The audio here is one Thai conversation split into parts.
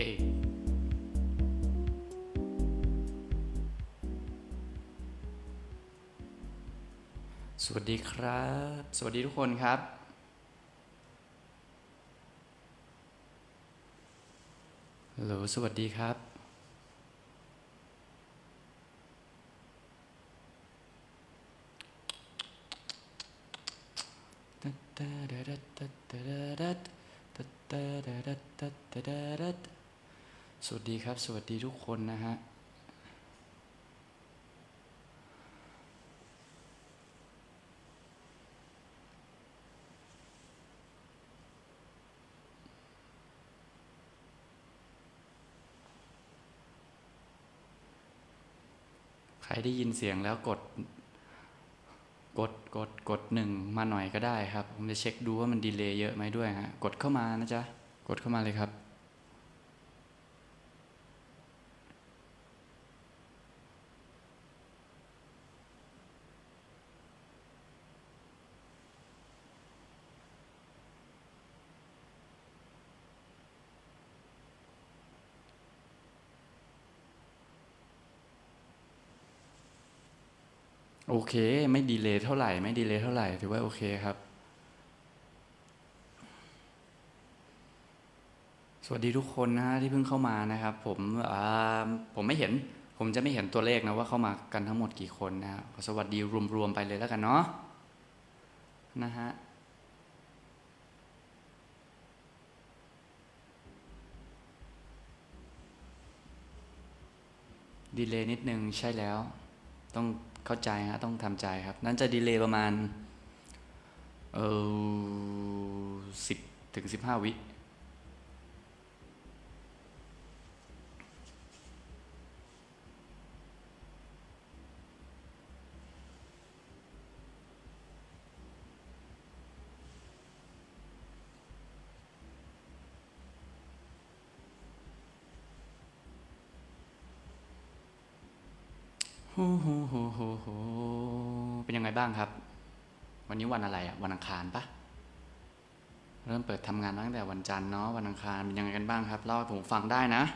สวัสดีครับสวัสดีทุกคนครับฮัลโหลสวัสดีครับสวัสดีครับสวัสดีทุกคนนะฮะใครได้ยินเสียงแล้วกดหนึ่งมาหน่อยก็ได้ครับผมจะเช็คดูว่ามันดีเลย์เยอะไหมด้วยฮะกดเข้ามานะจ๊ะกดเข้ามาเลยครับโอเคไม่ดีเลย์เท่าไหร่ไม่ดีเลย์เท่าไหร่ถือว่าโอเคครับสวัสดีทุกคนนะที่เพิ่งเข้ามานะครับผมไม่เห็นผมจะไม่เห็นตัวเลขนะว่าเข้ามากันทั้งหมดกี่คนนะสวัสดีรวมๆไปเลยแล้วกันเนาะนะฮะดีเลย์นิดนึงใช่แล้วต้องเข้าใจฮะต้องทำใจครับนั่นจะดีเลย์ประมาณเอ10 ถึง 15 วิฮูฮูฮูฮูฮูเป็นยังไงบ้างครับวันนี้วันอะไรอ่ะวันอังคารปะเริ่มเปิดทำงานตั้งแต่วันจันทร์เนาะวันอังคารเป็นยังไงกันบ้างครับเล่าให้ผมฟังได้นะ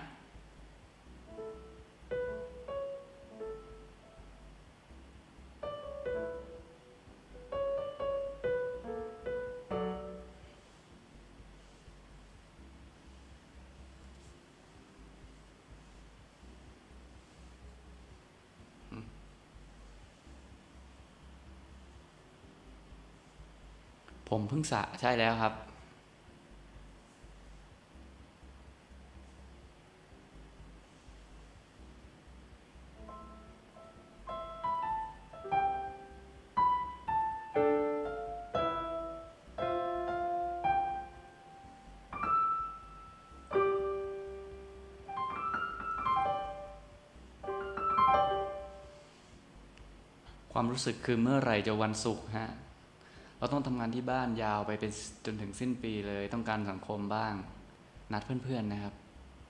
ผมเพิ่งสระใช่แล้วครับความรู้สึกคือเมื่อไหร่จะวันศุกร์ฮะเราต้องทำงานที่บ้านยาวไปเป็นจนถึงสิ้นปีเลยต้องการสังคมบ้างนัดเพื่อนๆนะครับ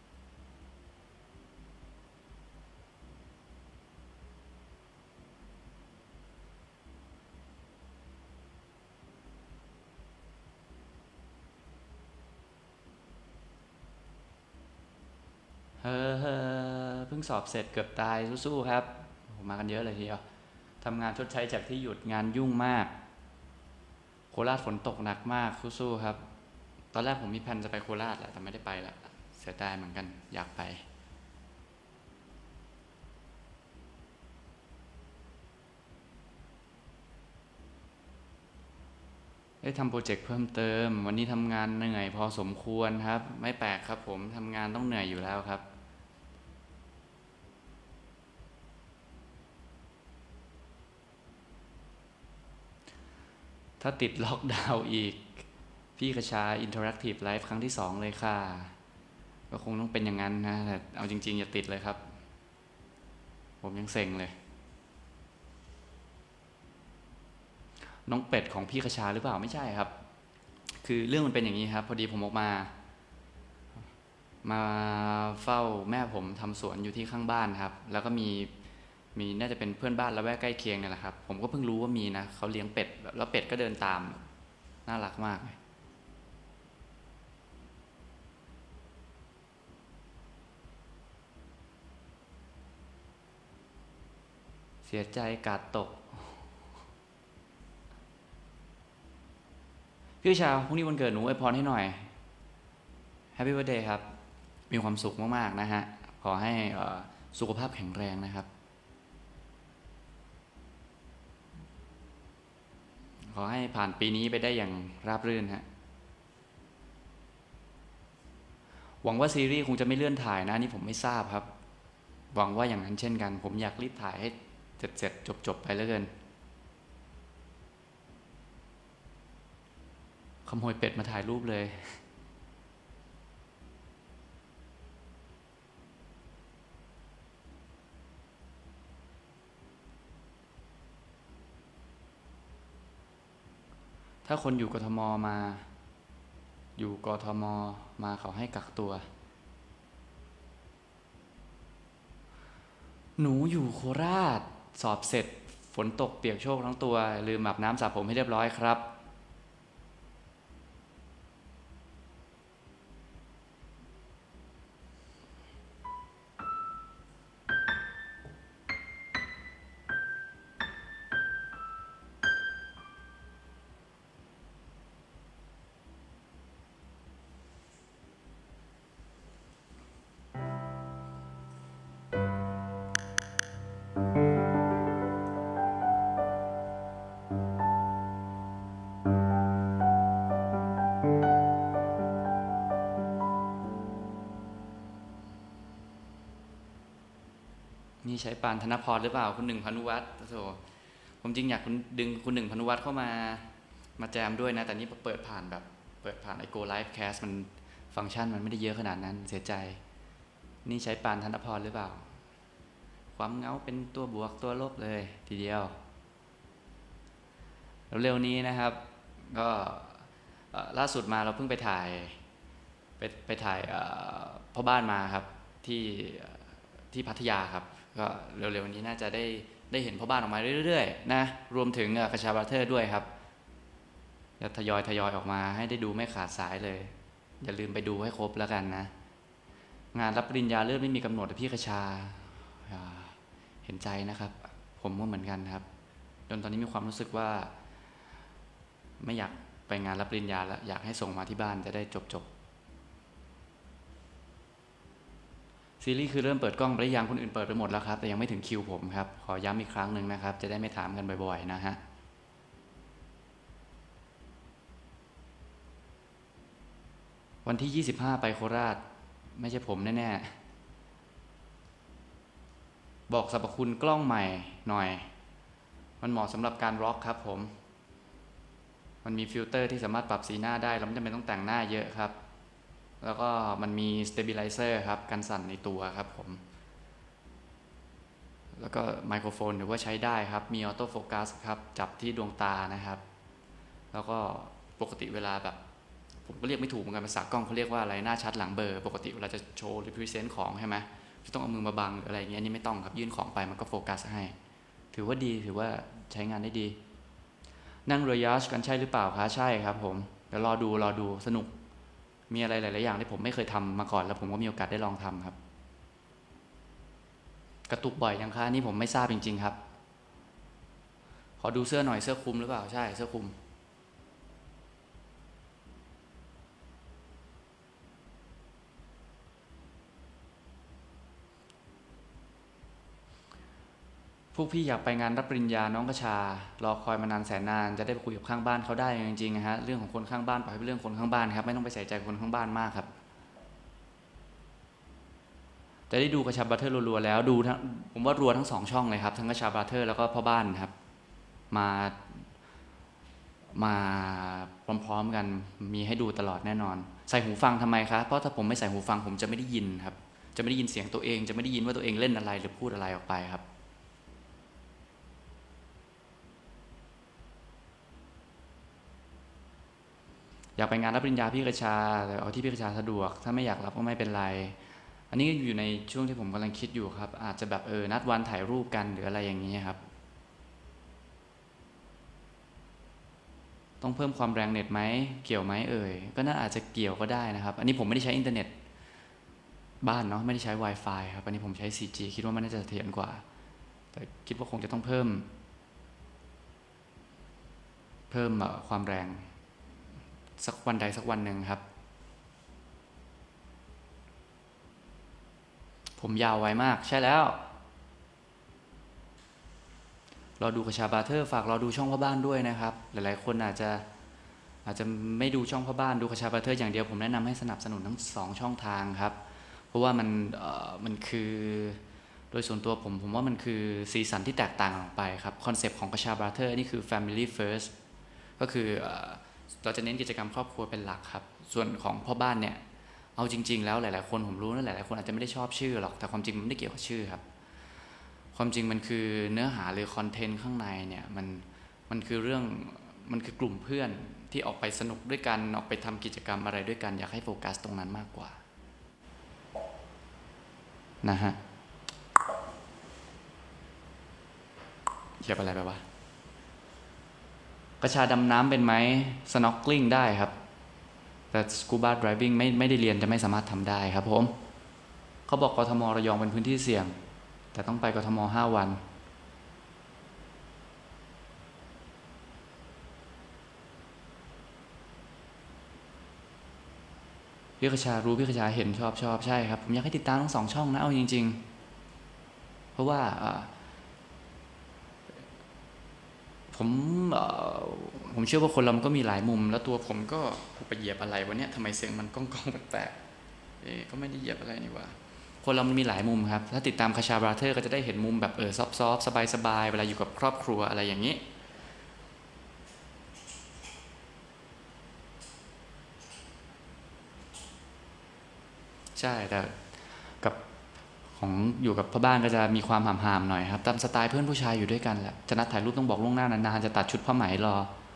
เฮ้อเพิ่งสอบเสร็จเกือบตายสู้ๆครับมากันเยอะเลยทีเดียวทำงานชดใช้จากที่หยุดงานยุ่งมากโคราชฝนตกหนักมากสู้ๆครับตอนแรกผมมีแผนจะไปโคราชแหละแต่ไม่ได้ไปละเสียดายเหมือนกันอยากไปได้ทำโปรเจกต์เพิ่มเติมวันนี้ทำงานเหนื่อยพอสมควรครับไม่แปลกครับผมทำงานต้องเหนื่อยอยู่แล้วครับถ้าติดล็อกดาวน์อีกพี่กระชาอินเทอร์แอคทีฟไลฟ์ครั้งที่2เลยค่ะก็คงต้องเป็นอย่างนั้นนะแต่เอาจริงๆอย่าติดเลยครับผมยังเซ็งเลยน้องเป็ดของพี่กระชาหรือเปล่าไม่ใช่ครับคือเรื่องมันเป็นอย่างนี้ครับพอดีผมออกมาเฝ้าแม่ผมทำสวนอยู่ที่ข้างบ้านครับแล้วก็มีน่าจะเป็นเพื่อนบ้านละแวกใกล้เคียงเนี่ยแหละครับผมก็เพิ่งรู้ว่ามีนะเขาเลี้ยงเป็ดแล้วเป็ดก็เดินตามน่ารักมากเสียใจกาดตกพี่ชาวพรุ่งนี้วันเกิดหนูอวยพรให้หน่อย Happy Birthday ครับมีความสุขมากๆนะฮะขอให้สุขภาพแข็งแรงนะครับขอให้ผ่านปีนี้ไปได้อย่างราบรื่นฮะหวังว่าซีรีส์คงจะไม่เลื่อนถ่ายนะนี่ผมไม่ทราบครับหวังว่าอย่างนั้นเช่นกันผมอยากรีบถ่ายให้เสร็จจบไปแล้วเกินขโมยเป็ดมาถ่ายรูปเลยถ้าคนอยู่กทมมาอยู่กทมมาเขาให้กักตัวหนูอยู่โคราชสอบเสร็จฝนตกเปียกโชกทั้งตัวลืมอาบน้ำสระผมให้เรียบร้อยครับนี่ใช้ปานธนพรหรือเปล่าคุณหนึ่งพานุวัฒน์โธ่ผมจริงอยากดึงคุณหนึ่งพานุวัฒน์เข้ามาแจมด้วยนะแต่นี่เปิดผ่านไอโกไลฟ์แคสมันฟังก์ชันมันไม่ได้เยอะขนาดนั้นเสียใจนี่ใช้ปานธนพรหรือเปล่าความเงาเป็นตัวบวกตัวลบเลยทีเดียวเร็วๆนี้นะครับก็ล่าสุดมาเราเพิ่งไปถ่ายพ่อบ้านมาครับที่พัทยาครับก็เร็วๆนี้น่าจะได้เห็นพ่อบ้านออกมาเรื่อยๆนะรวมถึงกระชาบราเธอร์ด้วยครับจะทยอยออกมาให้ได้ดูไม่ขาดสายเลยอย่าลืมไปดูให้ครบแล้วกันนะงานรับปริญญาเริ่มไม่มีกำหนดพี่กระชาเห็นใจนะครับผมก็เหมือนกันครับจนตอนนี้มีความรู้สึกว่าไม่อยากไปงานรับปริญญาแล้วอยากให้ส่งมาที่บ้านจะได้จบซีรีส์คือเริ่มเปิดกล้องไปยังคนอื่นเปิดไปหมดแล้วครับแต่ยังไม่ถึงคิวผมครับขอย้ำอีกครั้งหนึ่งนะครับจะได้ไม่ถามกันบ่อยๆนะฮะวันที่25ไปโคราชไม่ใช่ผมแน่ๆบอกสรรพคุณกล้องใหม่หน่อยมันเหมาะสำหรับการร็อกครับผมมันมีฟิลเตอร์ที่สามารถปรับสีหน้าได้เราไม่จำเป็นต้องแต่งหน้าเยอะครับแล้วก็มันมีสเตเบลไลเซอร์ครับกันสั่นในตัวครับผมแล้วก็ไมโครโฟนถือว่าใช้ได้ครับมีออโต้โฟกัสครับจับที่ดวงตานะครับแล้วก็ปกติเวลาแบบผมก็เรียกไม่ถูกเหมือนกันภาษากล้องเขาเรียกว่าอะไรหน้าชัดหลังเบอร์ปกติเวลาจะโชว์หรือพรีเซนต์ของใช่ไหมจะต้องเอามือมาบังหรืออะไรเงี้ยนี่ไม่ต้องครับยื่นของไปมันก็โฟกัสให้ถือว่าดีถือว่าใช้งานได้ดีนั่งเรือยาชกันใช่หรือเปล่าคะใช่ครับผมเดี๋ยวรอดูสนุกมีอะไรหลายๆอย่างที่ผมไม่เคยทำมาก่อนแล้วผมก็มีโอกาสได้ลองทำครับกระตุกบ่อยยังคะนี่ผมไม่ทราบจริงๆครับขอดูเสื้อหน่อยเสื้อคลุมหรือเปล่าใช่เสื้อคลุมพวกพี่อยากไปงานรับปริญญาน้องกระชารอคอยมานานแสนนานจะได้ไปคุยกับข้างบ้านเขาได้จริงๆนะฮะเรื่องของคนข้างบ้านปล่อยให้เป็นเรื่องคนข้างบ้านครับไม่ต้องไปใส่ใจคนข้างบ้านมากครับจะได้ดูกระชาบราเธอร์รัวๆแล้วดูทั้งผมว่ารัวทั้ง2ช่องเลยครับทั้งกระชาบราเธอร์แล้วก็พ่อบ้านครับมาพร้อมๆกันมีให้ดูตลอดแน่นอนใส่หูฟังทำไมครับเพราะถ้าผมไม่ใส่หูฟังผมจะไม่ได้ยินครับจะไม่ได้ยินเสียงตัวเองจะไม่ได้ยินว่าตัวเองเล่นอะไรหรือพูดอะไรออกไปครับอยากไปงานรับปริญญาพี่กระชาแต่เอาที่พี่กระชาสะดวกถ้าไม่อยากรับก็ไม่เป็นไรอันนี้อยู่ในช่วงที่ผมกำลังคิดอยู่ครับอาจจะแบบนัดวันถ่ายรูปกันหรืออะไรอย่างนี้ครับต้องเพิ่มความแรงเน็ตไหมเกี่ยวไหมก็น่าอาจจะเกี่ยวก็ได้นะครับอันนี้ผมไม่ได้ใช้อินเทอร์เน็ตบ้านเนาะไม่ได้ใช้ Wi-Fi ครับอันนี้ผมใช้ 4G คิดว่ามันน่าจะเสถียรกว่าแต่แต่คิดว่าคงจะต้องเพิ่มความแรงสักวันใดสักวันหนึ่งครับผมยาวไวมากใช่แล้วรอดูกระชาบาเทอร์ฝากรอดูช่องพ่อบ้านด้วยนะครับหลายๆคนอาจจะไม่ดูช่องพ่อบ้านดูกระชาบาเทอร์อย่างเดียวผมแนะนำให้สนับสนุนทั้ง2ช่องทางครับเพราะว่ามันคือโดยส่วนตัวผมว่ามันคือสีสันที่แตกต่างออกไปครับคอนเซปต์ของกระชาบาเทอร์นี่คือ family first ก็คือเราจะเน้นกิจกรรมครอบครัวเป็นหลักครับส่วนของพ่อบ้านเนี่ยเอาจริงๆแล้วหลายๆคนผมรู้นะหลายๆคนอาจจะไม่ได้ชอบชื่อหรอกแต่ความจริงมันไม่ได้เกี่ยวกับชื่อครับความจริงมันคือเนื้อหาหรือคอนเทนต์ข้างในเนี่ยมันคือเรื่องมันคือกลุ่มเพื่อนที่ออกไปสนุกด้วยกันออกไปทำกิจกรรมอะไรด้วยกันอยากให้โฟกัสตรงนั้นมากกว่านะฮะเหยียบอะไรไปวะกระชาดำน้ำเป็นไหม snorkeling ได้ครับแต่ scuba diving ไม่ได้เรียนจะไม่สามารถทำได้ครับผมเขาบอกกทมระยองเป็นพื้นที่เสี่ยงแต่ต้องไปกทม5 วันพี่กระชารู้พี่กระชาเห็นชอบใช่ครับผมอยากให้ติดตามทั้ง2 ช่องนะเอาจริงๆเพราะว่าผมเชื่อว่าคนเรามันก็มีหลายมุมแล้วตัวผมก็ไปเหยียบอะไรวะเนี่ยทำไมเสียงมันก้องๆแปลกๆก็ไม่ได้เหยียบอะไรนี่ว่าคนเรามันมีหลายมุมครับถ้าติดตามคาชาบราเธอร์ก็จะได้เห็นมุมแบบซอฟต์สบายๆเวลาอยู่กับครอบครัวอะไรอย่างนี้ใช่แต่กับของอยู่กับพ่อบ้านก็จะมีความห่ามๆหน่อยครับตามสไตล์เพื่อนผู้ชายอยู่ด้วยกันแหละจะนัดถ่ายรูปต้องบอกล่วงหน้านานๆจะตัดชุดผ้าไหมรอ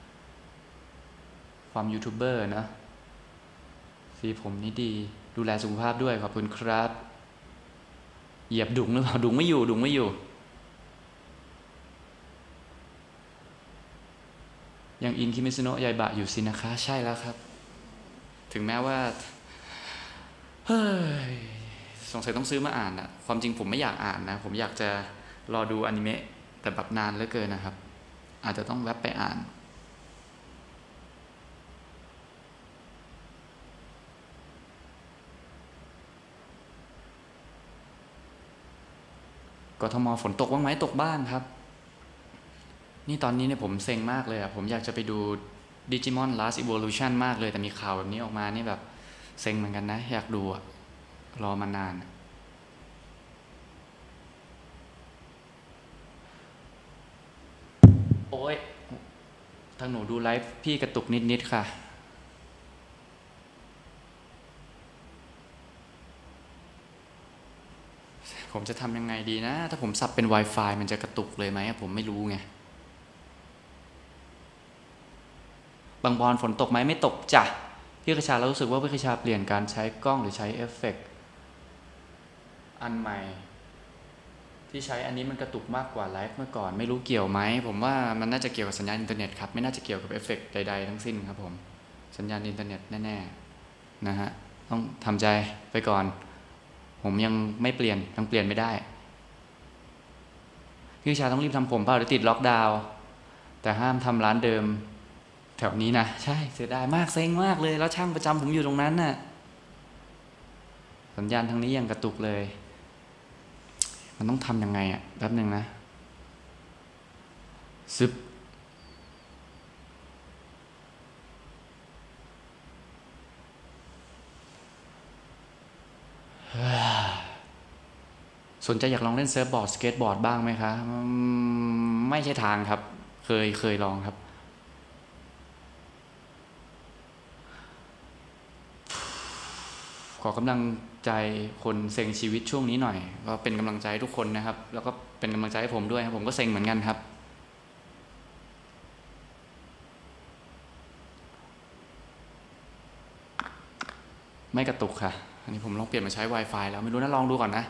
ความยูทูบเบอร์นะสีผมนี่ดีดูแลสุขภาพด้วยขอบคุณครับเหยียบดุงหรือเปล่าดุงไม่อยู่ยังอินคิมิซุโนะยายบะอยู่สินะคะใช่แล้วครับถึงแม้ว่าเฮ้ยสงสัยต้องซื้อมาอ่านอะความจริงผมไม่อยากอ่านนะผมอยากจะรอดูอนิเมะแต่แบบนานเหลือเกินนะครับอาจจะต้องแวบไปอ่านกทมฝนตกบ้างไหมตกบ้างครับนี่ตอนนี้เนี่ยผมเซ็งมากเลยอะผมอยากจะไปดู Digimon Last Evolution มากเลยแต่มีข่าวแบบนี้ออกมานี่แบบเซ็งเหมือนกันนะอยากดูอะรอมานานโอ้ยทางหนูดูไลฟ์พี่กระตุกนิดๆค่ะผมจะทำยังไงดีนะถ้าผมสับเป็น Wi-Fi มันจะกระตุกเลยไหมผมไม่รู้ไงบางบอนฝนตกไหมไม่ตกจ้ะพี่กระชาเรารู้สึกว่าพี่กระชาเปลี่ยนการใช้กล้องหรือใช้เอฟเฟกต์อันใหม่ที่ใช้อันนี้มันกระตุกมากกว่าไลฟ์เมื่อก่อนไม่รู้เกี่ยวไหมผมว่ามันน่าจะเกี่ยวกับสัญญาณอินเทอร์เน็ตครับไม่น่าจะเกี่ยวกับเอฟเฟกต์ใดๆทั้งสิ้นครับผมสัญญาณอินเทอร์เน็ตแน่ๆนะฮะต้องทำใจไปก่อนผมยังไม่เปลี่ยนยังเปลี่ยนไม่ได้พี่กระชาต้องรีบทำผมเปล่าหรือติดล็อกดาวน์แต่ห้ามทำร้านเดิมแถวนี้นะใช่เสียดายมากเซ็งมากเลยแล้วช่างประจำผมอยู่ตรงนั้นน่ะสัญญาณทางนี้ยังกระตุกเลยมันต้องทำยังไงอ่ะแป๊บหนึ่งนะซึบสนใจอยากลองเล่นเซิร์ฟบอร์ดสเก็ตบอร์ดบ้างไหมคะไม่ใช่ทางครับเคยลองครับขอกำลังใจคนเซ็งชีวิตช่วงนี้หน่อยก็เป็นกำลังใจทุกคนนะครับแล้วก็เป็นกำลังใจให้ผมด้วยครับผมก็เซ็งเหมือนกันครับไม่กระตุกค่ะอันนี้ผมลองเปลี่ยนมาใช้ Wi-Fi แล้วไม่รู้นะลองดูก่อนนะ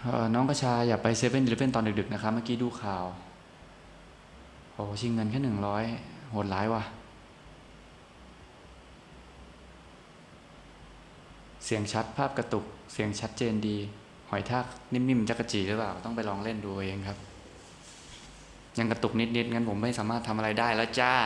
น้องกระชาอย่าไป7-11ตอนดึกๆนะครับเมื่อกี้ดูข่าวโอ้ชิงเงินแค่100โหดร้ายว่ะเสียงชัดภาพกระตุกเสียงชัดเจนดีหอยทากนิ่มๆจักระจีหรือเปล่าต้องไปลองเล่นดูเองครับยังกระตุกนิดๆงั้นผมไม่สามารถทำอะไรได้แล้วจ้า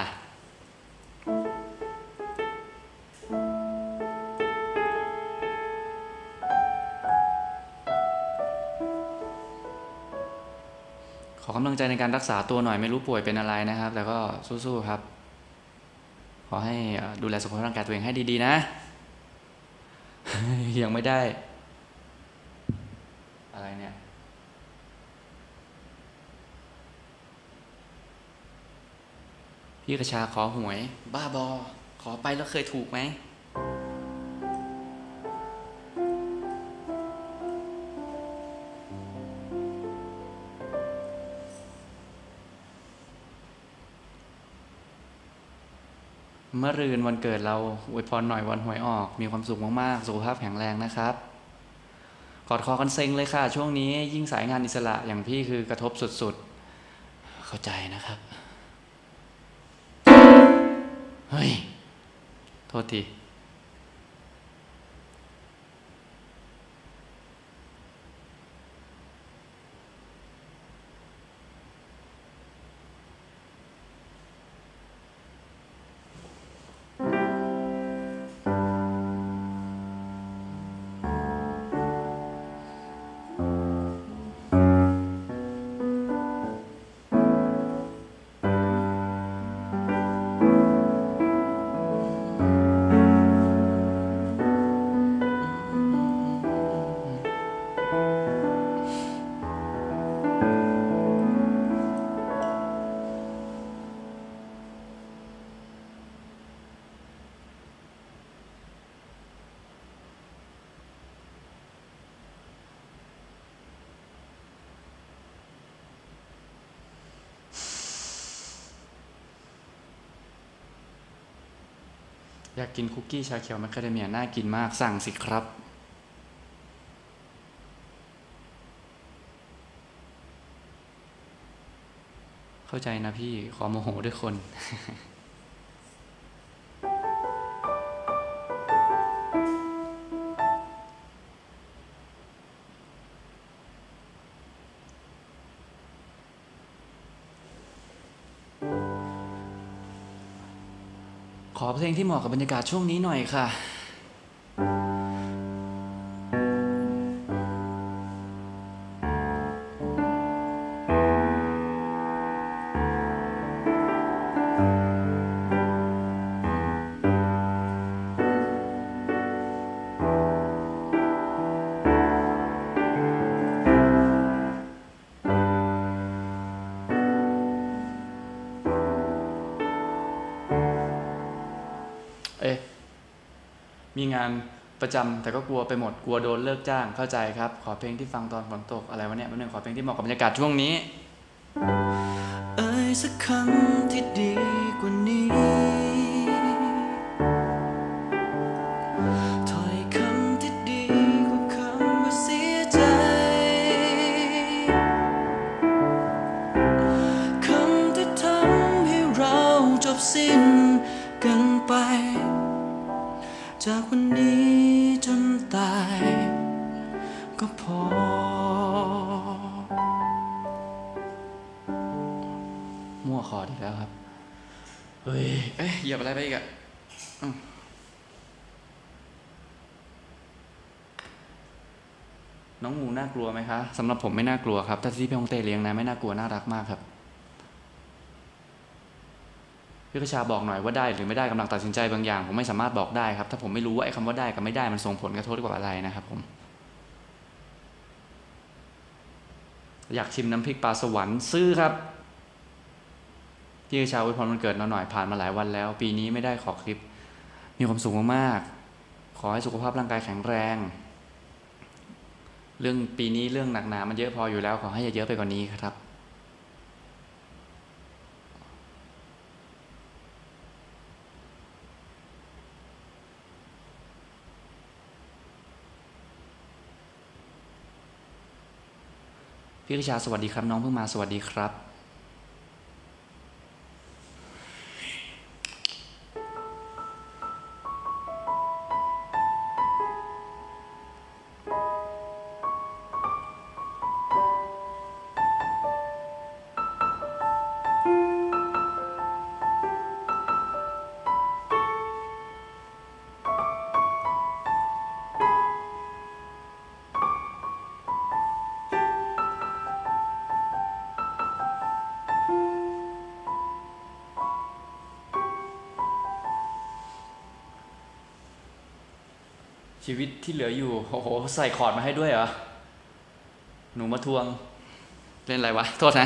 ขอกำลังใจในการรักษาตัวหน่อยไม่รู้ป่วยเป็นอะไรนะครับแต่ก็สู้ๆครับขอให้ดูแลสุขภาพร่างกายตัวเองให้ดีๆนะยังไม่ได้อะไรเนี่ยพี่กระชาขอหวยบ้าบอขอไปแล้วเคยถูกไหมเมื่อรืนวันเกิดเราอวยพรหน่อยวันหวยออกมีความสุขมากๆสุขภาพแข็งแรงนะครับกอดคอกันเซ็งเลยค่ะช่วงนี้ยิ่งสายงานอิสระอย่างพี่คือกระทบสุดๆเข้าใจนะครับเฮ้ยโทษทีอยากกินคุกกี้ชาเขียวแมคคาเดเมียน่ากินมากสั่งสิครับเข้าใจนะพี่ขอโมโหด้วยคนขอเพลงที่เหมาะกับบรรยากาศช่วงนี้หน่อยค่ะมีงานประจำแต่ก็กลัวไปหมดกลัวโดนเลิกจ้างเข้าใจครับขอเพลงที่ฟังตอนฝนตกอะไรวะเนี่ยมันหนึ่งขอเพลงที่เหมาะกับบรรยากาศช่วงนี้สักคำที่ดีกว่านี้ถ้อยคำที่ดีกว่าคำว่าเสียใจคำที่ทำให้เราจบสิ้นกันไปจากวันนี้จนตายก็พอมั่วคอร์ดอีกแล้วครับเฮ้ยเหยียบอะไรไปอีกอะน้องงูน่ากลัวไหมคะสำหรับผมไม่น่ากลัวครับถ้าที่พี่ฮงเต้เลี้ยงนะไม่น่ากลัวน่ารักมากครับพี่กระชาบอกหน่อยว่าได้หรือไม่ได้กำลังตัดสินใจบางอย่างผมไม่สามารถบอกได้ครับถ้าผมไม่รู้ว่าไอ้คำว่าได้กับไม่ได้มันส่งผลกระทบกับอะไรนะครับผมอยากชิมน้ำพริกปลาสวรรค์ซื้อครับพี่กระชาอวยพรวันเกิดเราหน่อยผ่านมาหลายวันแล้วปีนี้ไม่ได้ขอคลิปมีความสุขมากๆขอให้สุขภาพร่างกายแข็งแรงเรื่องปีนี้เรื่องหนักหนามันเยอะพออยู่แล้วขอให้เยอะไปกว่านี้ครับพี่กระชาสวัสดีครับน้องเพิ่งมาสวัสดีครับชีวิตที่เหลืออยู่โอ้โหใส่คอร์ดมาให้ด้วยเหรอหนูมาทวงเล่นอะไรวะโทษนะ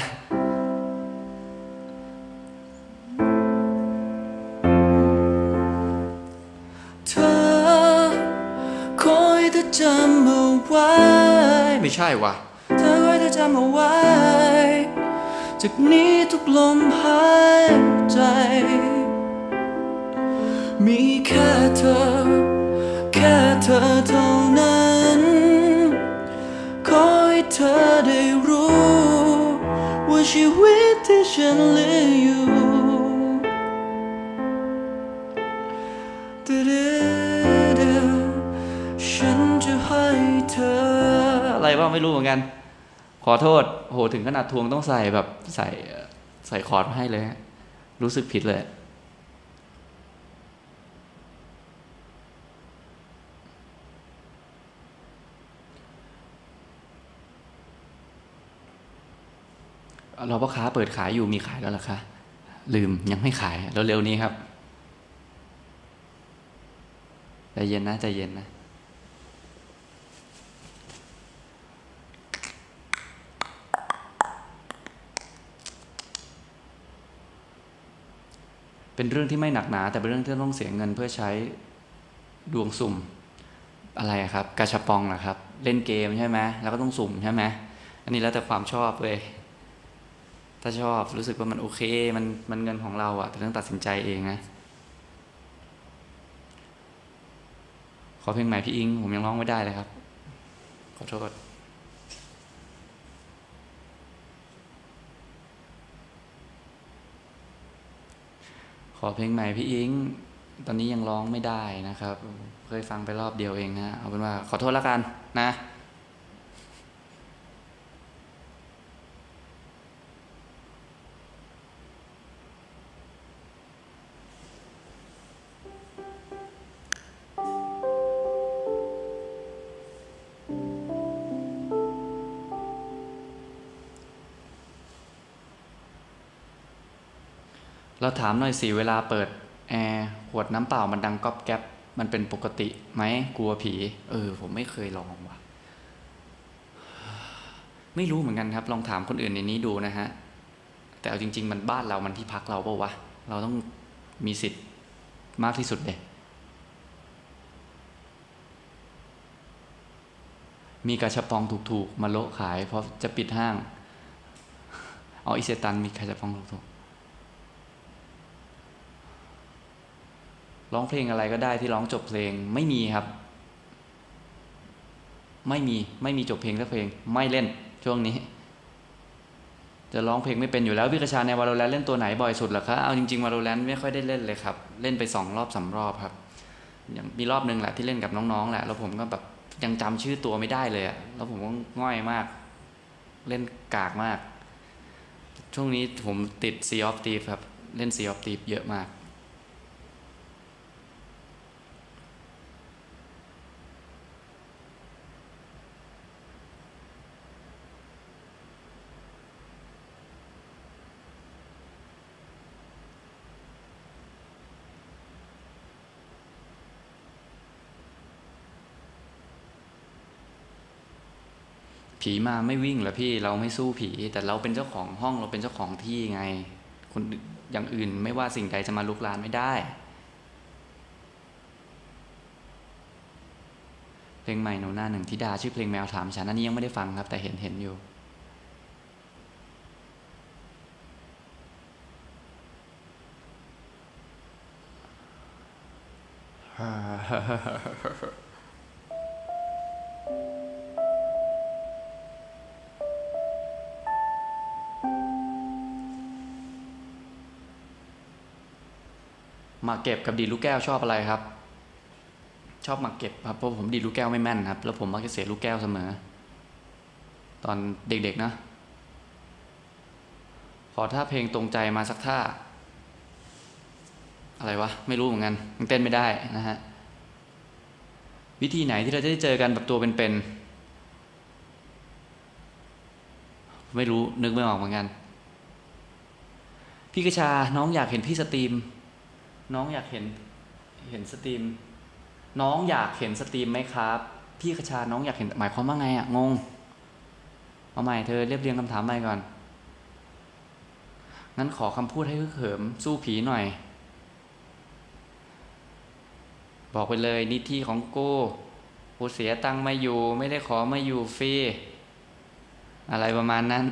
เธอคอยเธอจำเอาไว้ไม่ใช่วะเธอคอยเธอจำเอาไว้จากนี้ทุกลมหายใจมีแค่เธอแค่เธอเท่านั้นขอให้เธอได้รู้ว่าชีวิตที่ฉันเหลืออยู่ฉันจะให้เธออะไรบ้างไม่รู้เหมือนกันขอโทษโหถึงขนาดทวงต้องใส่แบบใส่คอร์ดให้เลยรู้สึกผิดเลยเราพ่อค้าเปิดขายอยู่มีขายแล้วเหรอคะลืมยังไม่ขายเร็วๆนี้ครับใจเย็นนะใจเย็นนะเป็นเรื่องที่ไม่หนักหนาแต่เป็นเรื่องที่ต้องเสียเงินเพื่อใช้ดวงสุ่มอะไรครับกาชาปองนะครับเล่นเกมใช่ไหมแล้วก็ต้องสุ่มใช่ไหมอันนี้แล้วแต่ความชอบเลยถ้าชอบรู้สึกว่ามันโอเคมันเงินของเราอะแต่ต้องตัดสินใจเองนะขอเพลงใหม่พี่อิงผมยังร้องไม่ได้เลยครับขอโทษขอเพลงใหม่พี่อิงตอนนี้ยังร้องไม่ได้นะครับเคยฟังไปรอบเดียวเองนะเอาเป็นว่าขอโทษแล้วกันนะเราถามหน่อยสิเวลาเปิดแอร์ขวดน้ำเปล่ามันดังก๊อบแก๊บมันเป็นปกติไหมกลัวผีผมไม่เคยลองว่ะไม่รู้เหมือนกันครับลองถามคนอื่นในนี้ดูนะฮะแต่เอาจริงๆมันบ้านเรามันที่พักเราเปล่าวะเราต้องมีสิทธิ์มากที่สุดเลยมีกระชับปองถูกๆมาโละขายเพราะจะปิดห้างอ๋ออิเซตันมีกระชับปองถูกๆร้องเพลงอะไรก็ได้ที่ร้องจบเพลงไม่มีครับไม่มีจบเพลงสักเพลงไม่เล่นช่วงนี้จะร้องเพลงไม่เป็นอยู่แล้วพี่กระชาใน Valorant เล่นตัวไหนบ่อยสุดเหรอคะเอาจริงๆ Valorant ไม่ค่อยได้เล่นเลยครับเล่นไป2 รอบ 3 รอบครับอย่างมีรอบนึงแหละที่เล่นกับน้องๆแหละแล้วผมก็แบบยังจำชื่อตัวไม่ได้เลยอะแล้วผมก็ง่อยมากเล่นกากมากช่วงนี้ผมติด Sea of Thieves ครับเล่น Sea of Thieves เยอะมากผีมาไม่วิ่งเหรอพี่เราไม่สู้ผีแต่เราเป็นเจ้าของห้องเราเป็นเจ้าของที่ไงคนอย่างอื่นไม่ว่าสิ่งใดจะมาลุกลานไม่ได้เพลงใหม่หนูหน้าหนึ่งธิดาชื่อเพลงแมวถามฉันอันนี้ยังไม่ได้ฟังครับแต่เห็นอยู่หมากเก็บกับดีดลูกแก้วชอบอะไรครับชอบหมากเก็บครับเพราะผมดีดลูกแก้วไม่แม่นครับแล้วผมมักจะเสียลูกแก้วเสมอตอนเด็กๆนะขอท่าเพลงตรงใจมาสักท่าอะไรวะไม่รู้เหมือนกันยังเต้นไม่ได้นะฮะวิธีไหนที่เราจะได้เจอกันแบบตัวเป็นๆไม่รู้นึกไม่ออกเหมือนกันพี่กระชาน้องอยากเห็นพี่สตรีมน้องอยากเห็นสตรีมน้องอยากเห็นสตรีมไหมครับพี่กระชาน้องอยากเห็นหมายความว่าไงอะงงเอาใหม่เธอเรียบเรียงคำถามใหม่ก่อนงั้นขอคำพูดให้ฮึกเหิมสู้ผีหน่อยบอกไปเลยนี่ที่ของกูเสียตังค์มาอยู่ไม่ได้ขอมาอยู่ฟรีอะไรประมาณนั้น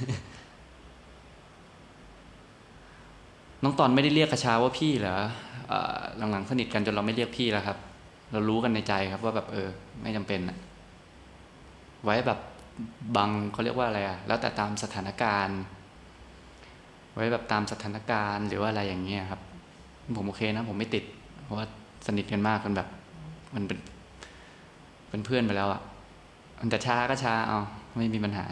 น้องตอนไม่ได้เรียกกระชาว่าพี่เหรอหลังๆสนิทกันจนเราไม่เรียกพี่แล้วครับเรารู้กันในใจครับว่าแบบไม่จำเป็นอะไว้แบบบางเขาเรียกว่าอะไรอะแล้วแต่ตามสถานการณ์ไว้แบบตามสถานการณ์หรือว่าอะไรอย่างเงี้ยครับผมโอเคนะผมไม่ติดเพราะว่าสนิทกันมากกันแบบมันเป็นเพื่อนไปแล้วอะมันจะช้าก็ช้าเอาไม่มีปัญหา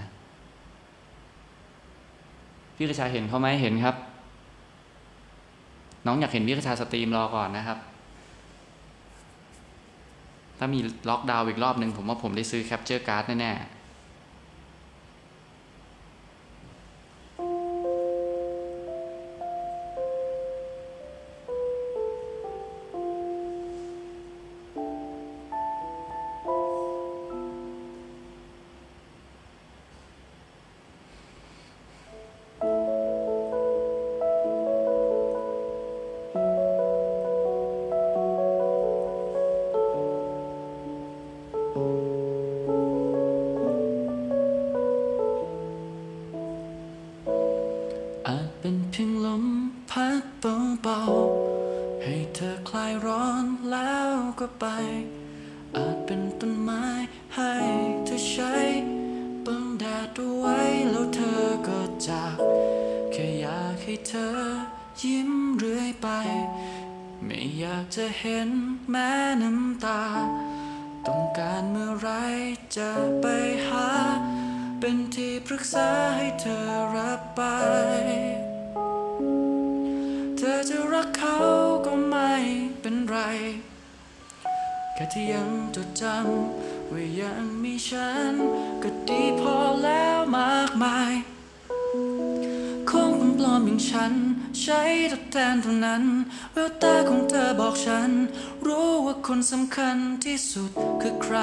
พี่กระชาเห็นเขาไหมเห็นครับน้องอยากเห็นพี่กระชาสตรีมรอก่อนนะครับถ้ามีล็อกดาวน์อีกรอบหนึ่งผมว่าผมได้ซื้อแคปเจอร์การ์ดแน่ๆอาจเป็นเพียงลมพัดเบาๆให้เธอคลายร้อนแล้วก็ไปอาจเป็นต้นไม้ให้เธอใช้บังแดดเอาไว้แล้วเธอก็จากแค่อยากให้เธอยิ้มเรื่อยไปไม่อยากจะเห็นแม้น้ำตาต้องการเมื่อไรจะไปหาเป็นที่ปรึกษาให้เธอรับไปเธอจะรักเขาก็ไม่เป็นไรแค่ที่ยังจดจำว่ายังมีฉันก็ดีพอแล้วมากมายของปลอมอย่างฉันใช้ทดแทนเท่านั้นแววตาของเธอบอกฉันรู้ว่าคนสำคัญที่สุดคือใคร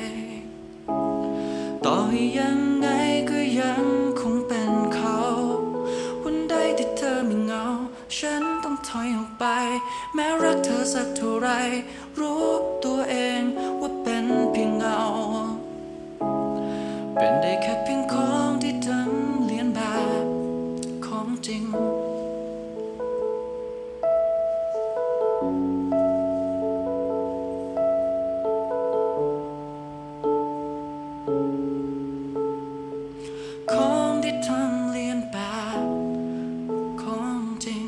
ต่อให้ยังไงก็ยังคงเป็นเขาวันใดที่เธอไม่เหงาฉันต้องถอยออกไปแม้รักเธอสักเท่าไรรู้ตัวเองว่าเป็นเพียงเงาเป็นได้แค่เพียงของที่ทำเลียนแบบของจริงของที่ทำเลียนแบบของจริง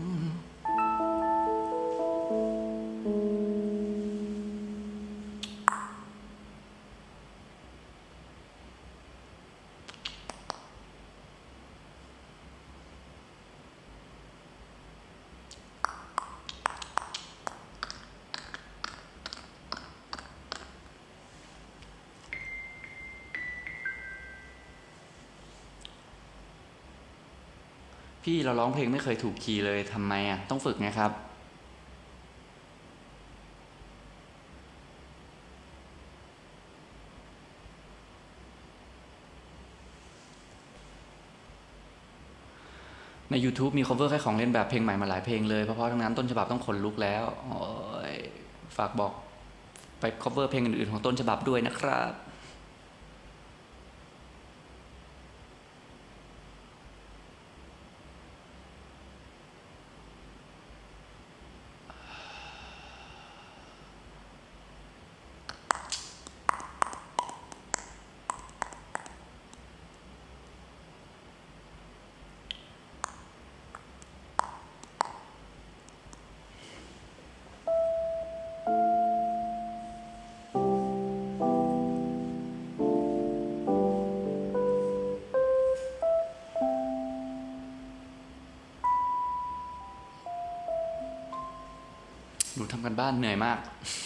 พี่เราร้องเพลงไม่เคยถูกคีย์เลยทำไมอ่ะต้องฝึกไงครับใน YouTube มี cover แค่ของเล่นแบบเพลงใหม่มาหลายเพลงเลยเพราะทั้งนั้นต้นฉบับต้องขนลุกแล้วฝากบอกไป cover เพลงอื่นๆของต้นฉบับด้วยนะครับำกันบ้านเหนื่อยมาก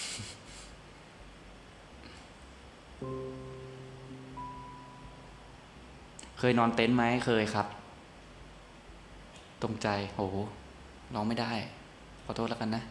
เคยนอนเต็นท์ไหมเคยครับตรงใจโอ้โหร้องไม่ได้ขอโทษแล้วกันนะ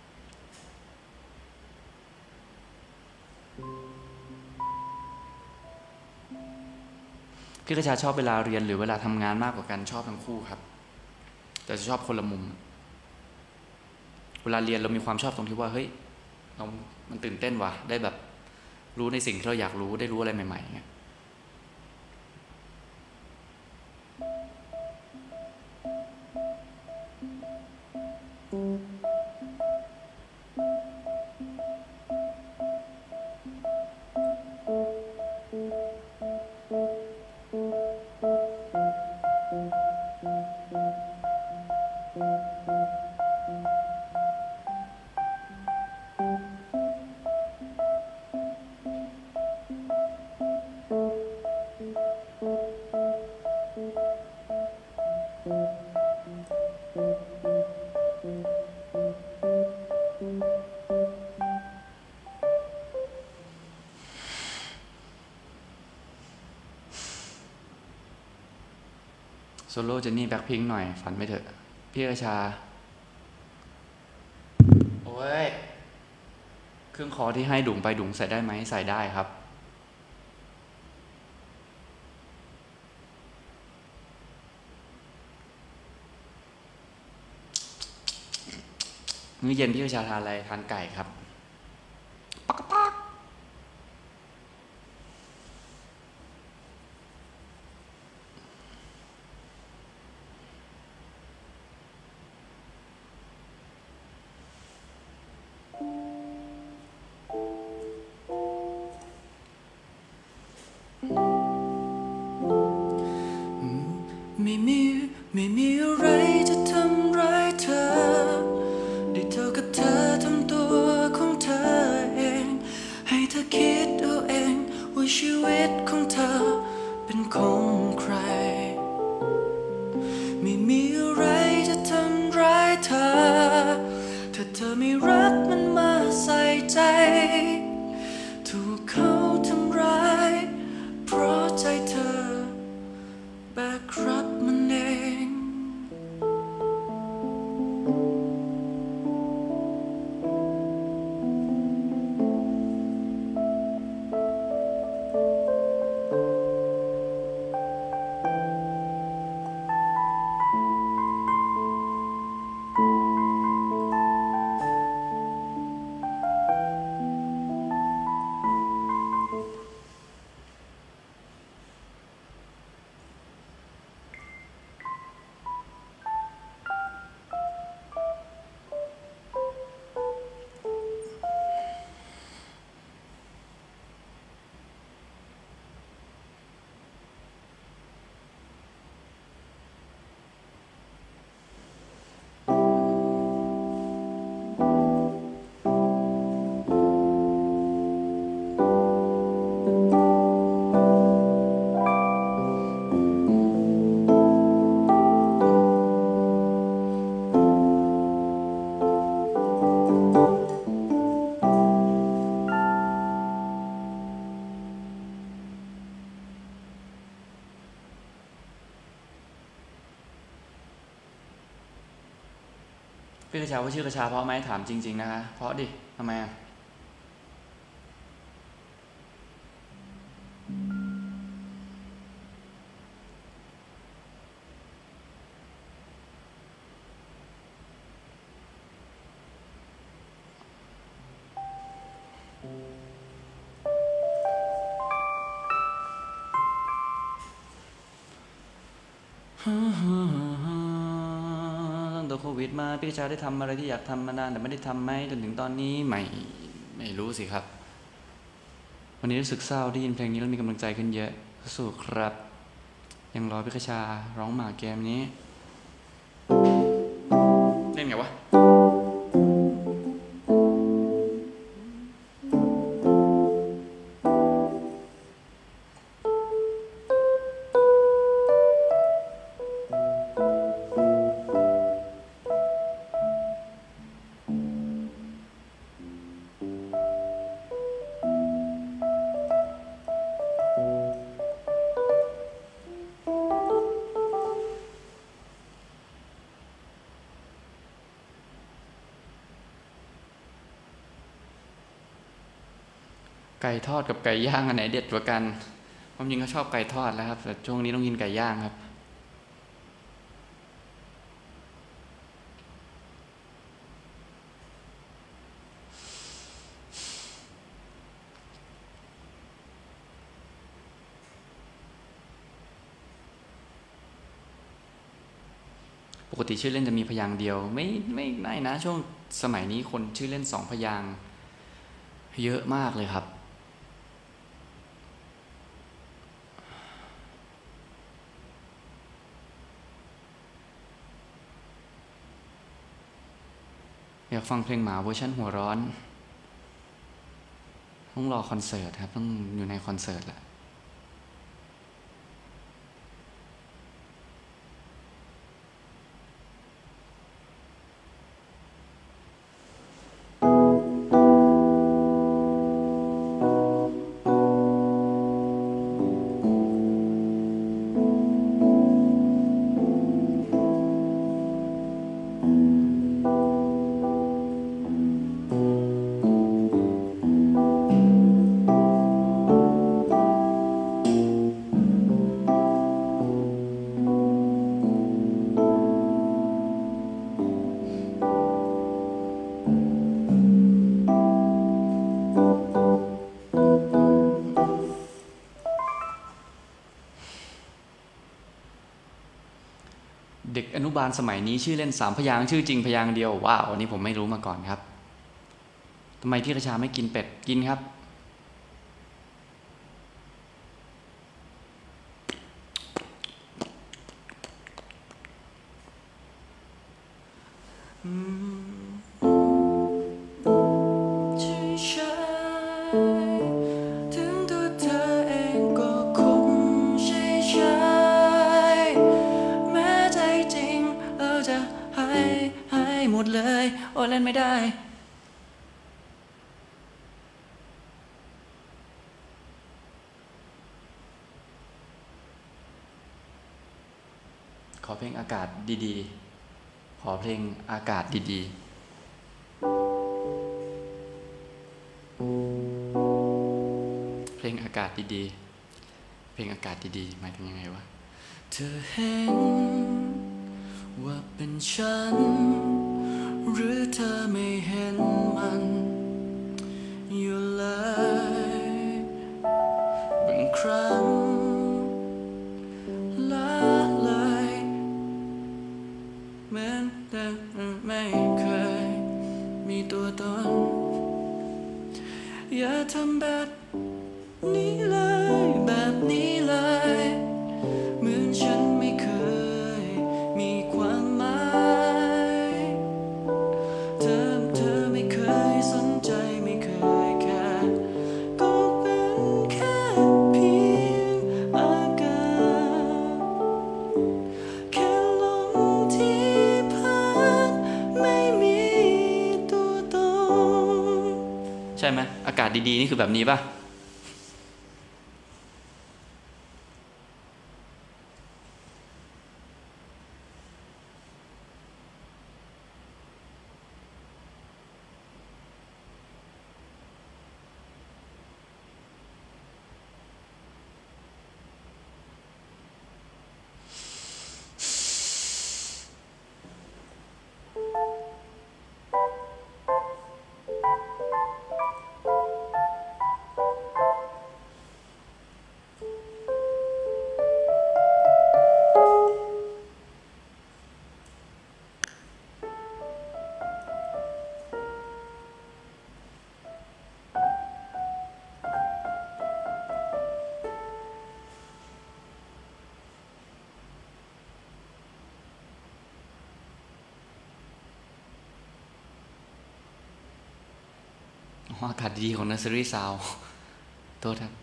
พี่กระชาชอบเวลาเรียนหรือเวลาทำงานมากกว่ากันชอบทั้งคู่ครับแต่จะชอบคนละมุมเวลาเรียนเรามีความชอบตรงที่ว่าเฮ้ยมันตื่นเต้นว่ะได้แบบรู้ในสิ่งที่เราอยากรู้ได้รู้อะไรใหม่ๆเงี้ยโซโล่เจนนี่แบ็คพิงค์หน่อยฝันไม่เถอะพี่กระชาโอ้ยเครื่องคอที่ให้ดุ่งไปดุ่งใส่ได้ไหมใส่ได้ครับมื้อเย็นพี่กระชาทานอะไรทานไก่ครับปักปักไม่มีอะไรจะทำร้ายเธอได้เท่ากับเธอทำตัวของเธอเองให้เธอคิดเอาเองว่าชีวิตของเธอเป็นของใครไม่มีอะไรจะทำร้ายเธอถ้าเธอไม่รักมันมาใส่ใจถูกเขาทำร้ายเพราะใจเธอแบกรับมันเองพี่กระชาว่าชื่อกระชาเพราะไหมถามจริงๆนะคะเพราะดิทำไมอ่ะตั้งแต่โควิดมาพี่กระชาได้ทำอะไรที่อยากทำมานานแต่ไม่ได้ทำไหมจนถึงตอนนี้ไม่รู้สิครับวันนี้รู้สึกเศร้าได้ยินเพลงนี้แล้วมีกำลังใจขึ้นเยอะสู้ครับยังรอพี่กระชาร้องหมากเกมนี้เล่นไงวะ เก่ทอดกับไก่ย่างอันไหนเด็ดกว่ากันความจริงก็ชอบไก่ทอดแล้วครับแต่ช่วงนี้ต้องกินไก่ย่างครับปกติชื่อเล่นจะมีพยางค์เดียวไม่ได้นะช่วงสมัยนี้คนชื่อเล่น2 พยางค์เยอะมากเลยครับอยากฟังเพลงหมาเวอร์ชันหัวร้อนต้องรอคอนเสิร์ตครับต้องอยู่ในคอนเสิร์ตแหละเด็กอนุบาลสมัยนี้ชื่อเล่น3 พยางค์ชื่อจริงพยางค์เดียวว้าวอันนี้ผมไม่รู้มาก่อนครับทำไมพี่กระชาไม่กินเป็ดกินครับถึงตัวเธอเองก็คงใช่แม้ใจจริงเราจะให้หมดเลยโอ้เล่นไม่ได้ขอเพลงอากาศดีๆขอเพลงอากาศดีๆเพลงอากาศดีๆเพลงอากาศดีๆหมายถึงยังไงวะเธอเห็นว่าเป็นฉันหรือเธอไม่เห็นมันอยู่เลยบางครั้งละเลยเหมือนแต่ไม่เคยมีตัวตนอย่าทำแบบนี้เลยแบบนี้เลยเหมือนฉันไม่เคยมีความหมายเธอไม่เคยสนใจไม่เคยแค่ก็เป็นแค่เพียงอากาศแค่ลมที่พัดไม่มีตัวตนใช่ไหมอากาศดีๆนี่คือแบบนี้ป่ะอากาศดีของ Nursery Sound โทษครับ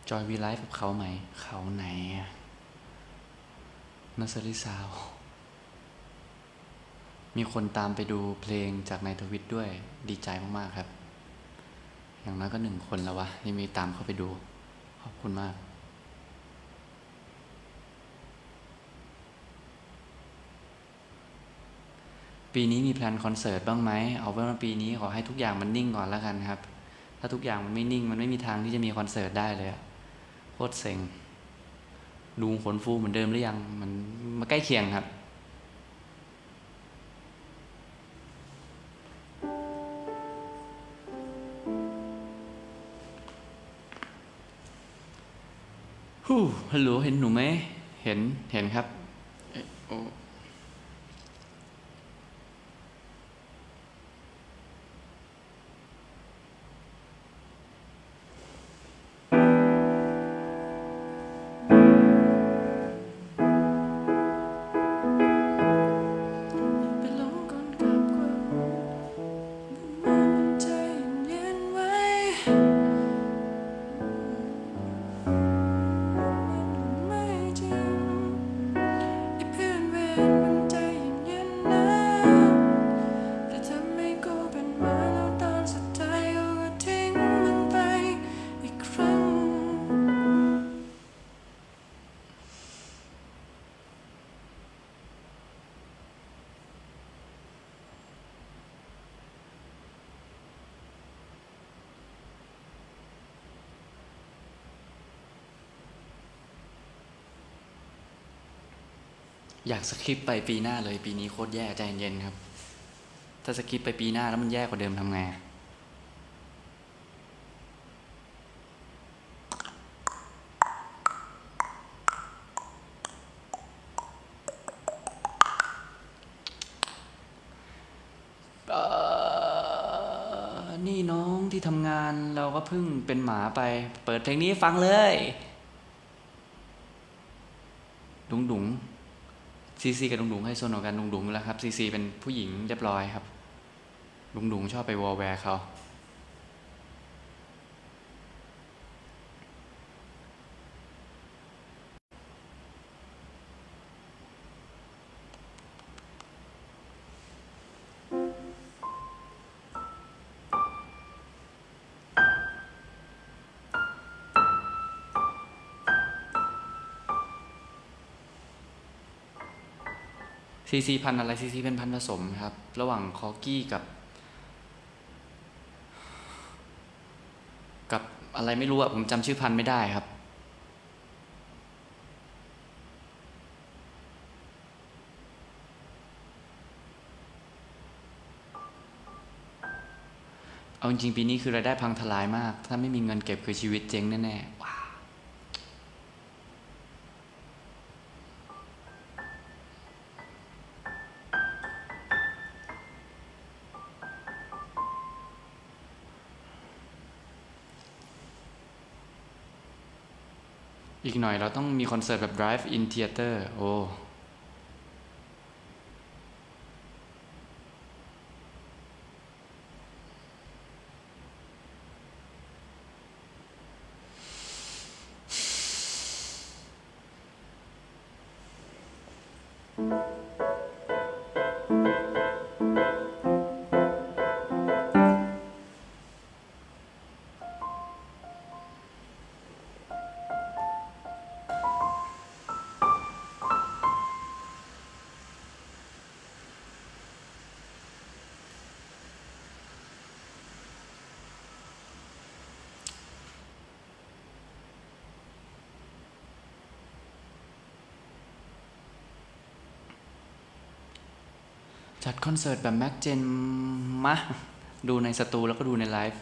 จอยวีไลฟ์กับเขาไหมเขาไหนนัสริซาวมีคนตามไปดูเพลงจากในทวิตด้วยดีใจมากๆครับอย่างน้อยก็1 คนแล้ววะที่มีตามเข้าไปดูขอบคุณมากปีนี้มีแพลนคอนเสิร์ตบ้างไหมเอาเป็นว่าปีนี้ขอให้ทุกอย่างมันนิ่งก่อนแล้วกันครับถ้าทุกอย่างมันไม่นิ่งมันไม่มีทางที่จะมีคอนเสิร์ตได้เลยโคตรเซ็งดูขนฟูเหมือนเดิมหรือยังมันมาใกล้เคียงครับฮัลโหลเห็นหนูไหมเห็นครับโอ้อยากสคิปไปปีหน้าเลยปีนี้โคตรแย่ใจเย็นครับถ้าสคิปไปปีหน้าแล้วมันแย่กว่าเดิมทำไงนี่น้องที่ทำงานเราก็เพิ่งเป็นหมาไปเปิดเพลงนี้ฟังเลยดุงซีซีกับดุงให้โซนกันดุงแล้วครับซีซีเป็นผู้หญิงเรียบร้อยครับดุงชอบไปวอลแวร์เขาซีซีพันอะไรซีซีเป็นพันผสมครับระหว่างคอกี้กับอะไรไม่รู้อะผมจำชื่อพันไม่ได้ครับเอาจริงปีนี้คือรายได้พังทลายมากถ้าไม่มีเงินเก็บคือชีวิตเจ๊งแน่ๆว้าอีกหน่อยเราต้องมีคอนเสิร์ตแบบ Drive in Theater โอ้จัดคอนเสิร์ตแบบแม็กเจนมาดูในสตูแล้วก็ดูในไลฟ์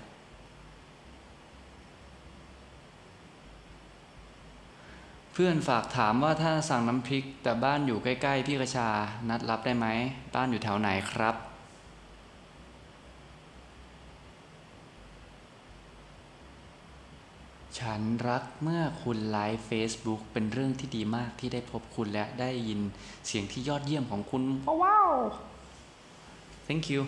เพื่อนฝากถามว่าถ้าสั่งน้ำพริกแต่บ้านอยู่ใกล้ๆพี่กระชานัดรับได้ไหมบ้านอยู่แถวไหนครับฉันรักเมื่อคุณไลฟ์เฟซบุ๊กเป็นเรื่องที่ดีมากที่ได้พบคุณและได้ยินเสียงที่ยอดเยี่ยมของคุณว้าว thank you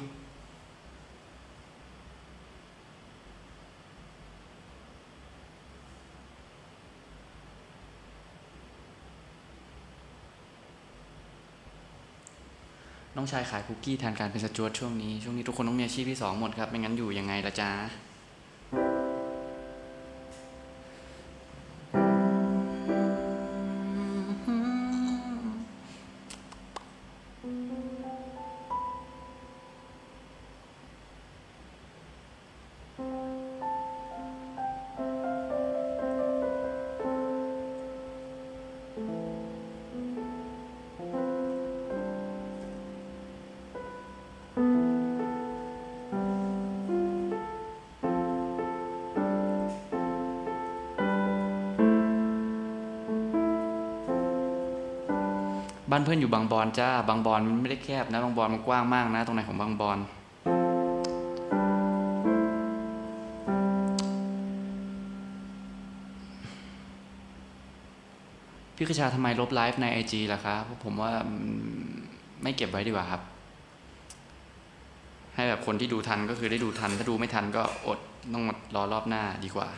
น้องชายขายคุกกี้แทนการเป็นสจ๊วตช่วงนี้ทุกคนต้องมีอาชีพที่สองหมดครับไม่งั้นอยู่ยังไงล่ะจ๊ะบ้านเพื่อนอยู่บางบอนจ้าบางบอนมันไม่ได้แคบนะบางบอนมันกว้างมากนะตรงไหนของบางบอนพี่กระชาทำไมลบไลฟ์ใน IG ล่ะครับผมว่าไม่เก็บไว้ดีกว่าครับให้แบบคนที่ดูทันก็คือได้ดูทันถ้าดูไม่ทันก็อดต้องรอรอบหน้าดีกว่า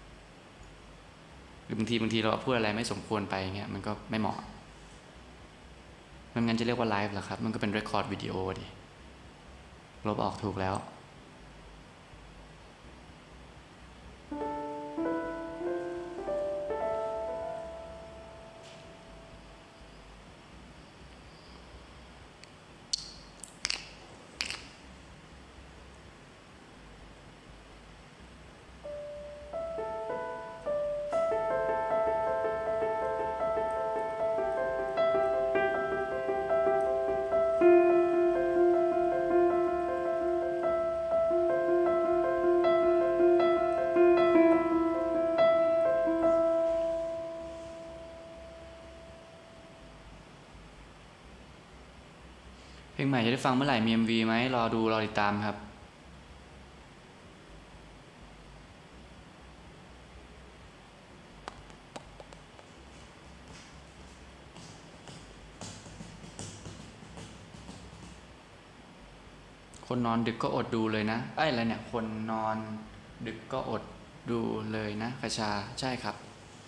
หรือบางทีเราพูดอะไรไม่สมควรไปเงี้ยมันก็ไม่เหมาะมันงั้นจะเรียกว่าไลฟ์เหรอครับมันก็เป็นเรคคอร์ดวิดีโอดิลบออกถูกแล้วเพลงใหม่จะได้ฟังเมื่อไหร่มี MV ไหมรอดูรอติดตามครับคนนอนดึกก็อดดูเลยนะอะไรเนี่ยคนนอนดึกก็อดดูเลยนะกระชาใช่ครับ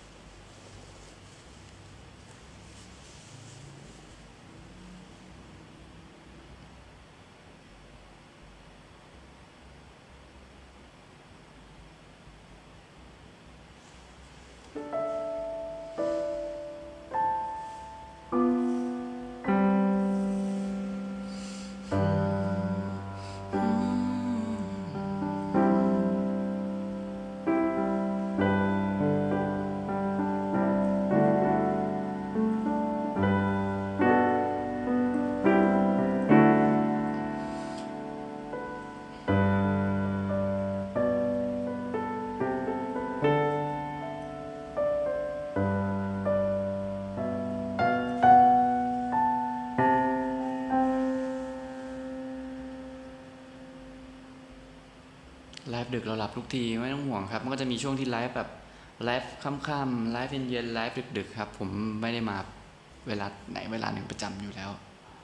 ไลฟ์ดึกเราหลับทุกทีไม่ต้องห่วงครับมันก็จะมีช่วงที่ไลฟ์แบบไลฟ์ค่ำๆไลฟ์เย็นๆไลฟ์ดึกๆครับผมไม่ได้มาเวลาไหนเวลาหนึ่งประจำอยู่แล้ว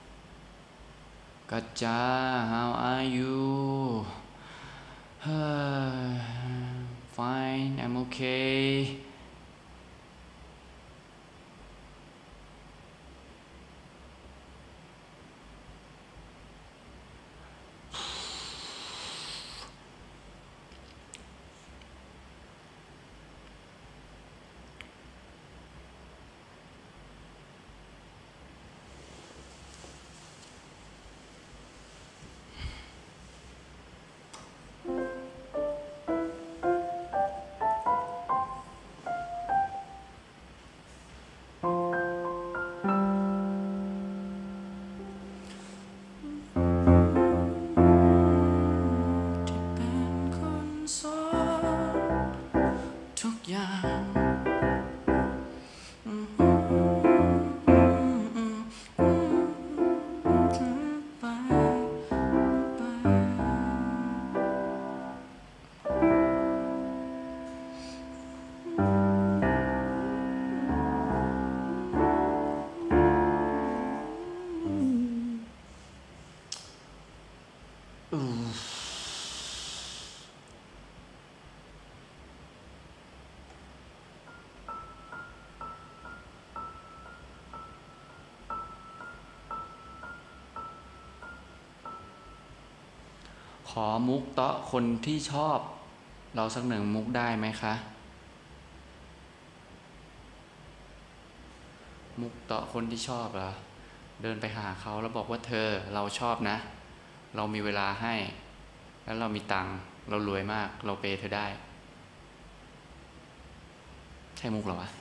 กัจจา how are you fine I'm okay อมุกเตาะคนที่ชอบเราสักหนึ่งมุกได้ไหมคะมุกเตาะคนที่ชอบเหรอเดินไปหาเขาแล้วบอกว่าเธอเราชอบนะเรามีเวลาให้แล้วเรามีตังค์เรารวยมากเราเปย์เธอได้ใช่มุกเหรอวะ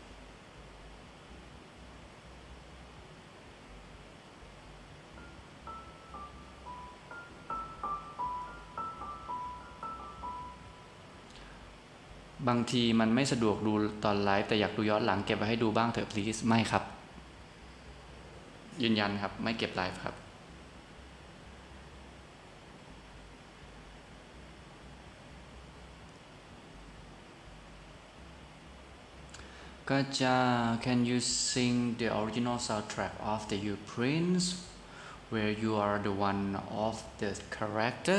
บางทีมันไม่สะดวกดูตอนไลฟ์แต่อยากดูย้อนหลังเก็บไว้ให้ดูบ้างเถอะ please ไม่ครับยืนยันครับไม่เก็บไลฟ์ครับก็จะ can you sing the original soundtrack of the You Prince where you are the one of the character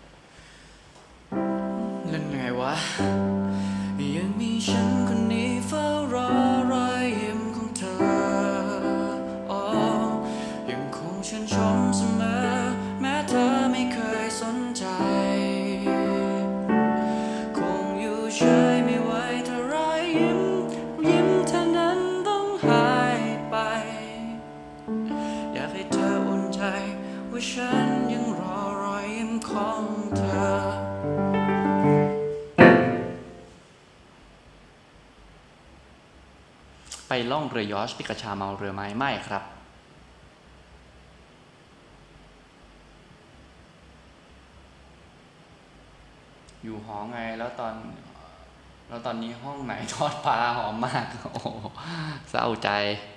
เล่นไงวะยังมีฉันคนนี้เฝ้ารอรอยยิ้มของเธอยังคงชื่นชมเสมอแม้เธอไม่เคยสนใจคงอยู่เฉยไม่ไหวถ้ารอยยิ้มเธอนั้นต้องหายไปอยากให้เธออุ่นใจว่าฉันยังรอรอยยิ้มของเธอไปล่องเรือยอชต์ที่กระชาเมาเรือไม้ไม่ครับอยู่หอไงแล้วตอนนี้ห้องไหนทอดปลาหอมมากโอ้เศร้าใจ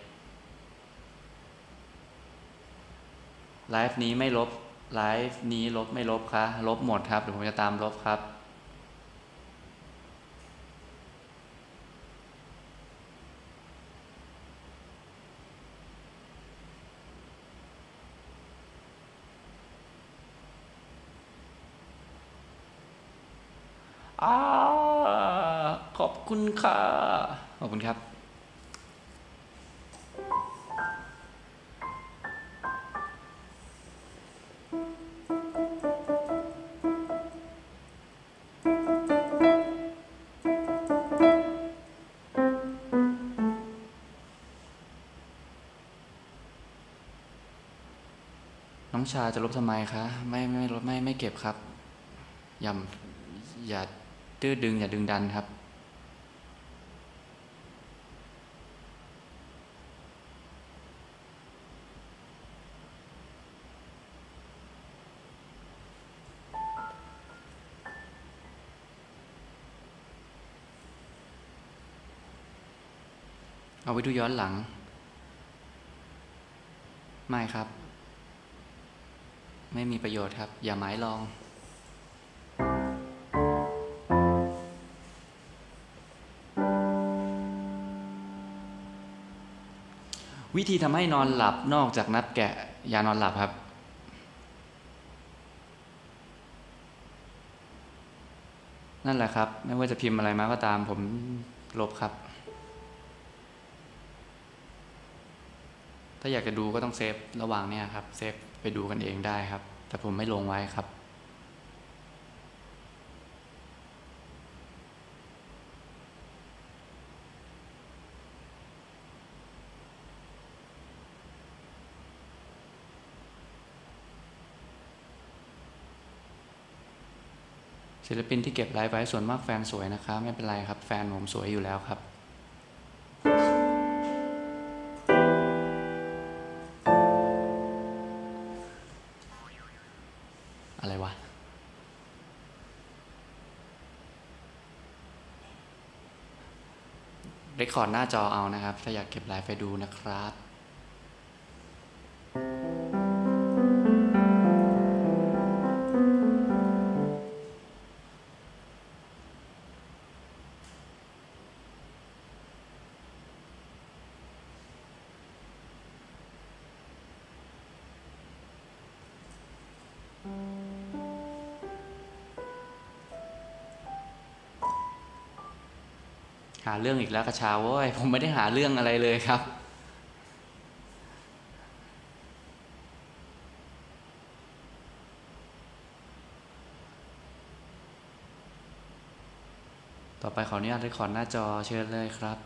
ไลฟ์นี้ไม่ลบไลฟ์นี้ลบไม่ลบคะลบหมดครับเดี๋ยวผมจะตามลบครับขอบคุณค่ะขอบคุณครับน้องชาจะลบทำไมคะไม่ลบไม่เก็บครับอย่าดื้อดึงอย่าดึงดันครับเอาไว้ดูย้อนหลังไม่ครับไม่มีประโยชน์ครับอย่าหมายลองวิธีทำให้นอนหลับนอกจากนัดแกะยานอนหลับครับนั่นแหละครับไม่ว่าจะพิมพ์อะไรมาก็ตามผมลบครับถ้าอยากจะดูก็ต้องเซฟระหว่างนี้ครับเซฟไปดูกันเองได้ครับแต่ผมไม่ลงไว้ครับศิลปินที่เก็บไลฟ์ไว้ส่วนมากแฟนสวยนะคะไม่เป็นไรครับแฟนผมสวยอยู่แล้วครับอะไรวะเรคคอร์ดหน้าจอเอานะครับถ้าอยากเก็บไลฟ์ไปดูนะครับหาเรื่องอีกแล้วกระชาโว้ยผมไม่ได้หาเรื่องอะไรเลยครับต่อไปขออนุญาตเรคคอร์ดหน้าจอเชิญเลยครับ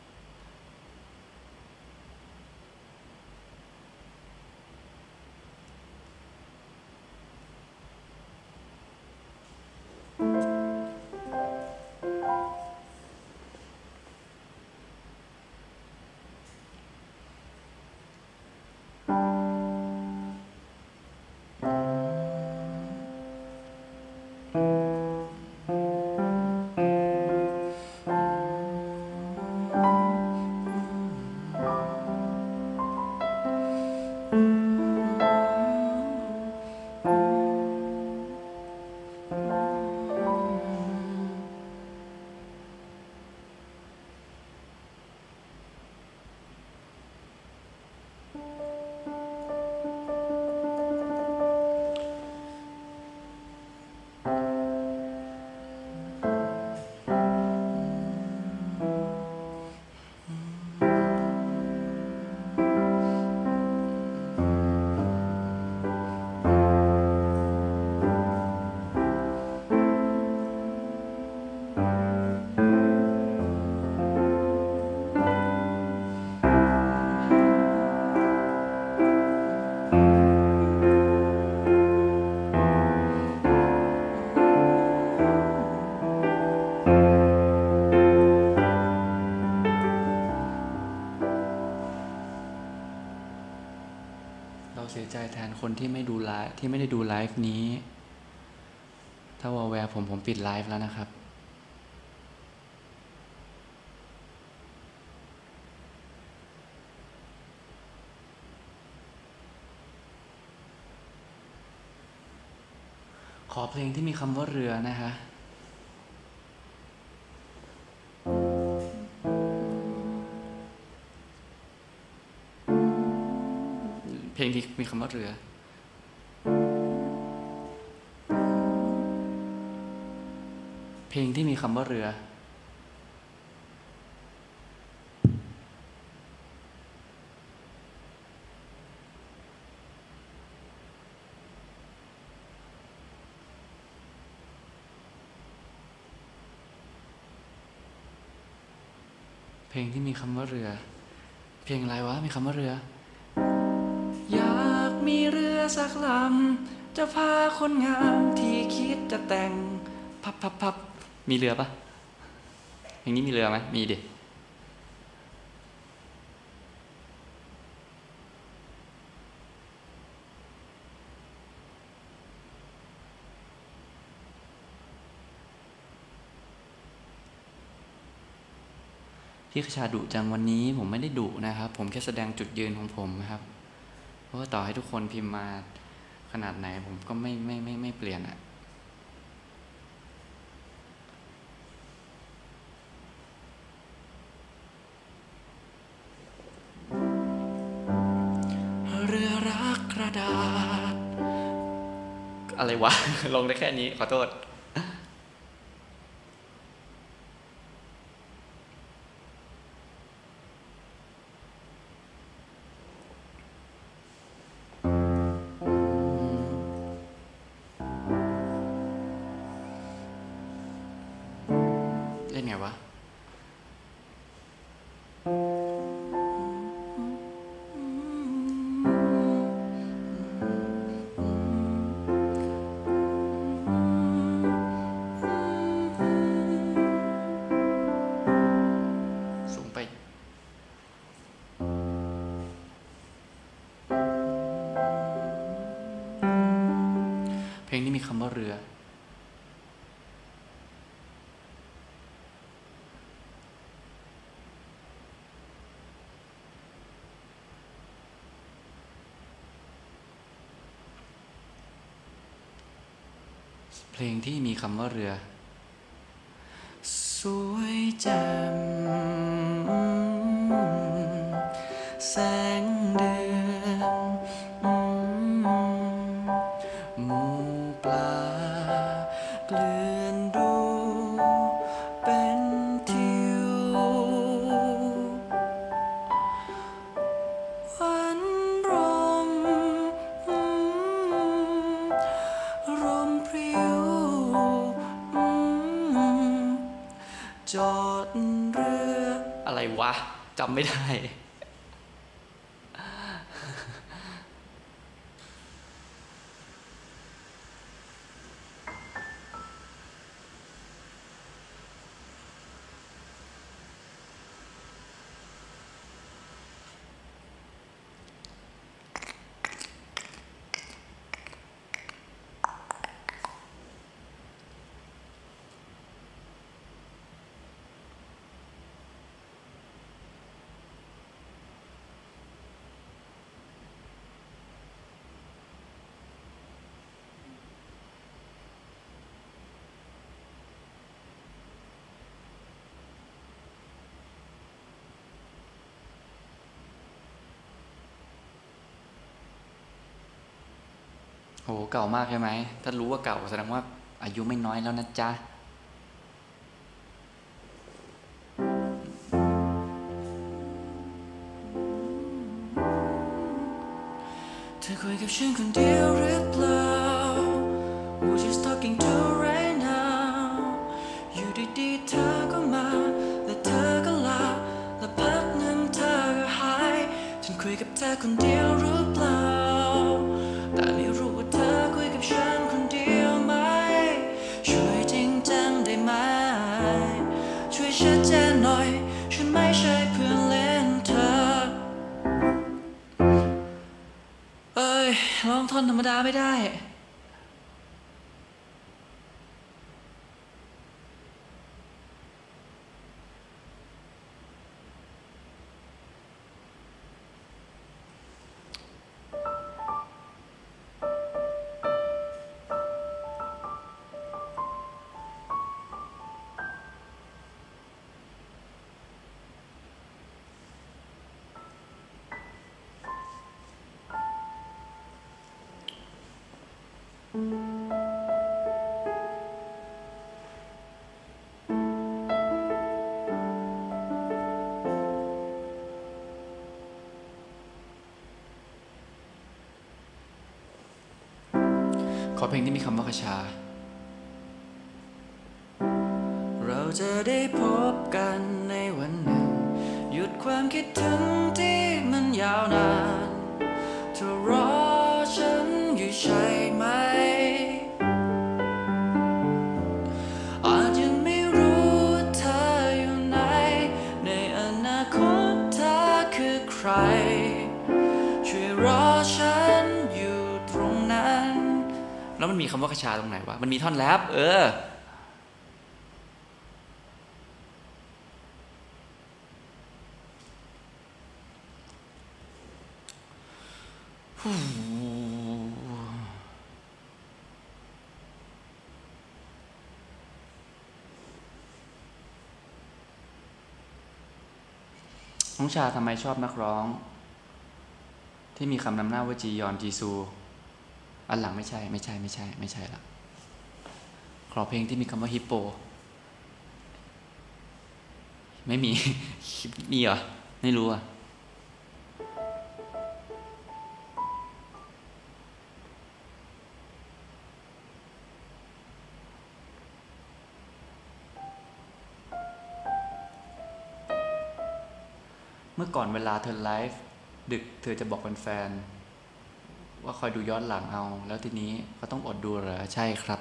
เสียใจแทนคนที่ไม่ดูไลฟ์ที่ไม่ได้ดูไลฟ์นี้ถ้าวอลแวร์ผมปิดไลฟ์แล้วนะครับขอเพลงที่มีคำว่าเรือนะคะเพลงที่มีคำว่าเรือเพลงที่มีคำว่าเรือเพลงที่มีคำว่าเรือเพลงอะไรวะมีคำว่าเรืออยากมีเรือสักลำจะพาคนงามที่คิดจะแต่งพับมีเรือปะเพลงนี้มีเรือไหมมีดิพี่ขชาดุจังวันนี้ผมไม่ได้ดุนะครับผมแค่แสดงจุดยืนของผมนะครับเพราะว่าต่อให้ทุกคนพิมพ์มาขนาดไหนผมก็ไม่เปลี่ยนอะเรือรักกระดาษอะไรวะ ลงได้แค่นี้ขอโทษเล่นไงวะสูงไปเพลงนี้มีคำว่าเรือเพลงที่มีคำว่าเรือสวยแจ่มแสงเดือนหมู่ปลาเกลื่อนดูเป็นทิววันรมพริ้วจอดเรืออะไรวะจำไม่ได้โหเก่ามากใช่ไหมถ้ารู้ว่าเก่าแสดงว่าอายุไม่น้อยแล้วนะจ๊ะเธอคุยกับฉันคนเดียวหรือเปล่า Who just talking to right now อยู่ดีๆเธอก็มาและเธอก็ลาและพักหนึ่งเธอก็หายฉันคุยกับเธอคนเดียวหรือเปล่าแต่ไม่รู้ว่าเธอคุยกับฉันคนเดียวไหมช่วยจริงจังได้ไหมช่วยชัดเจนหน่อยฉันไม่ใช่เพื่อนเล่นเธอร้องท่อนธรรมดาไม่ได้ขอเพลงที่มีคำว่ากระชาเราจะได้พบกันในวันหนึ่งหยุดความคิดถึงที่มันยาวนานเธอรอฉันอยู่ใช่ไหมอาจยังไม่รู้เธออยู่ไหนในอนาคตเธอคือใครช่วยรอฉันอยู่ตรงนั้นแล้วมันมีคำว่ากระชาตรงไหนวะมันมีท่อนแรปน้องชาทำไมชอบนักร้องที่มีคำนำหน้าว่าจียอนจีซูอันหลังไม่ใช่ละขอเพลงที่มีคำว่าฮิปโปไม่มี มีเหรอไม่รู้อ่ะเมื่อก่อนเวลาเธอไลฟ์ดึกเธอจะบอกแฟนๆว่าคอยดูย้อนหลังเอาแล้วทีนี้ก็ต้องอดดูเหรอใช่ครับ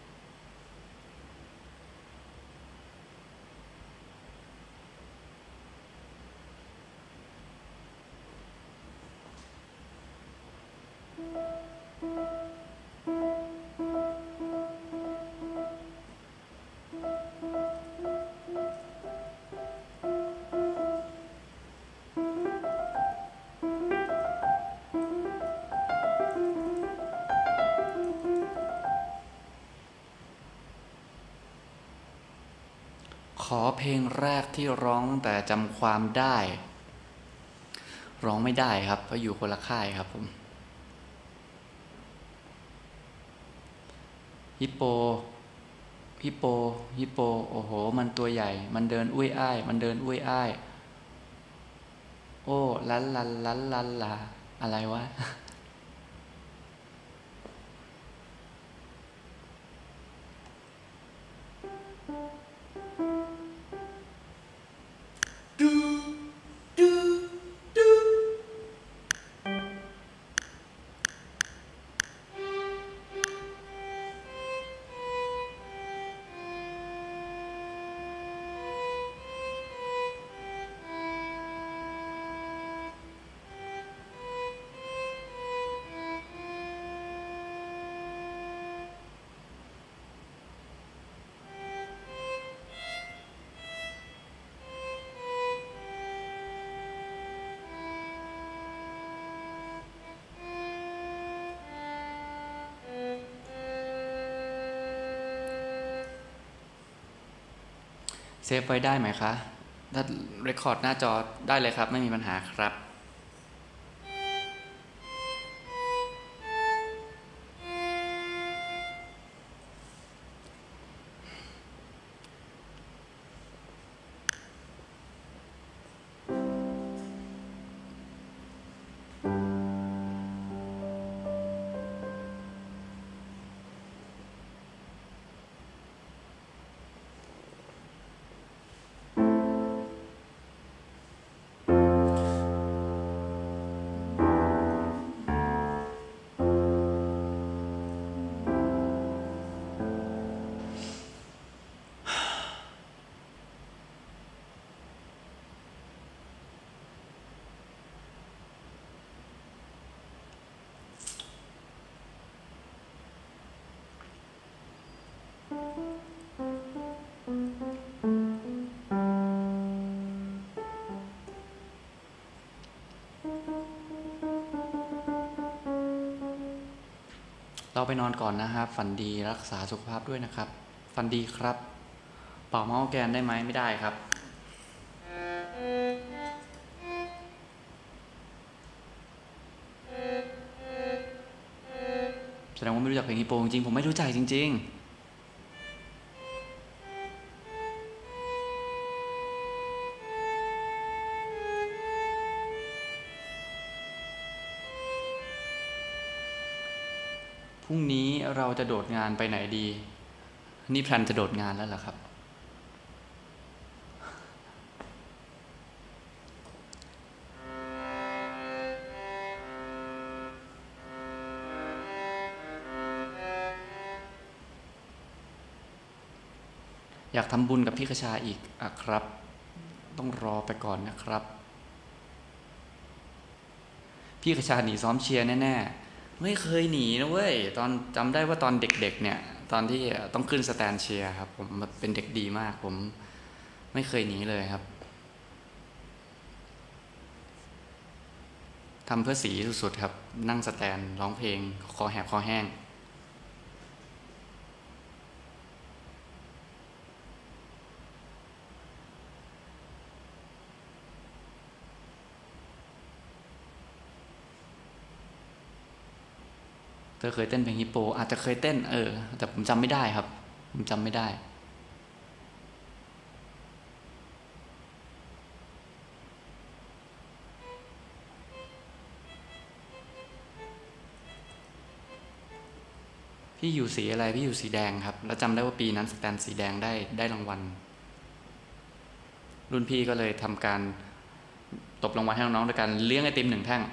ขอเพลงแรกที่ร้องแต่จำความได้ร้องไม่ได้ครับเพราะอยู่คนละค่ายครับผมฮิปโปฮิปโปฮิปโปโอ้โหมันตัวใหญ่มันเดินอุ้ยอ้ายมันเดินอุ้ยอ้ายโอ้ลันลันลันลันลาอะไรวะเซฟไว้ได้ไหมคะถ้าเรคคอร์ดหน้าจอได้เลยครับไม่มีปัญหาครับเราไปนอนก่อนนะครับฝันดีรักษาสุขภาพด้วยนะครับฝันดีครับเป่าเมาส์แกนได้ไหมไม่ได้ครับแสดงว่าไม่รู้จักเพลงฮิปโปจริงๆผมไม่รู้จักจริงๆพรุ่งนี้เราจะโดดงานไปไหนดีนี่แพลนจะโดดงานแล้วเหรอครับอยากทำบุญกับพี่คชาอีกอะครับต้องรอไปก่อนนะครับพี่คชาหนีซ้อมเชียร์แน่ๆไม่เคยหนีนะเว้ยตอนจำได้ว่าตอนเด็กๆเนี่ยตอนที่ต้องขึ้นสแตนเชียร์ครับผมเป็นเด็กดีมากผมไม่เคยหนีเลยครับทำเพื่อสีสุดๆครับนั่งสแตนร้องเพลงคอแหบคอแห้งเธอเคยเต้นเพลงฮิปโปอาจจะเคยเต้นแต่ผมจำไม่ได้ครับผมจำไม่ได้พี่อยู่สีอะไรพี่อยู่สีแดงครับแล้วจำได้ว่าปีนั้นสแตนสีแดงได้รางวัลรุ่นพี่ก็เลยทำการตบรางวัลให้น้องๆด้วยการเลี้ยงไอติม1 แท่ง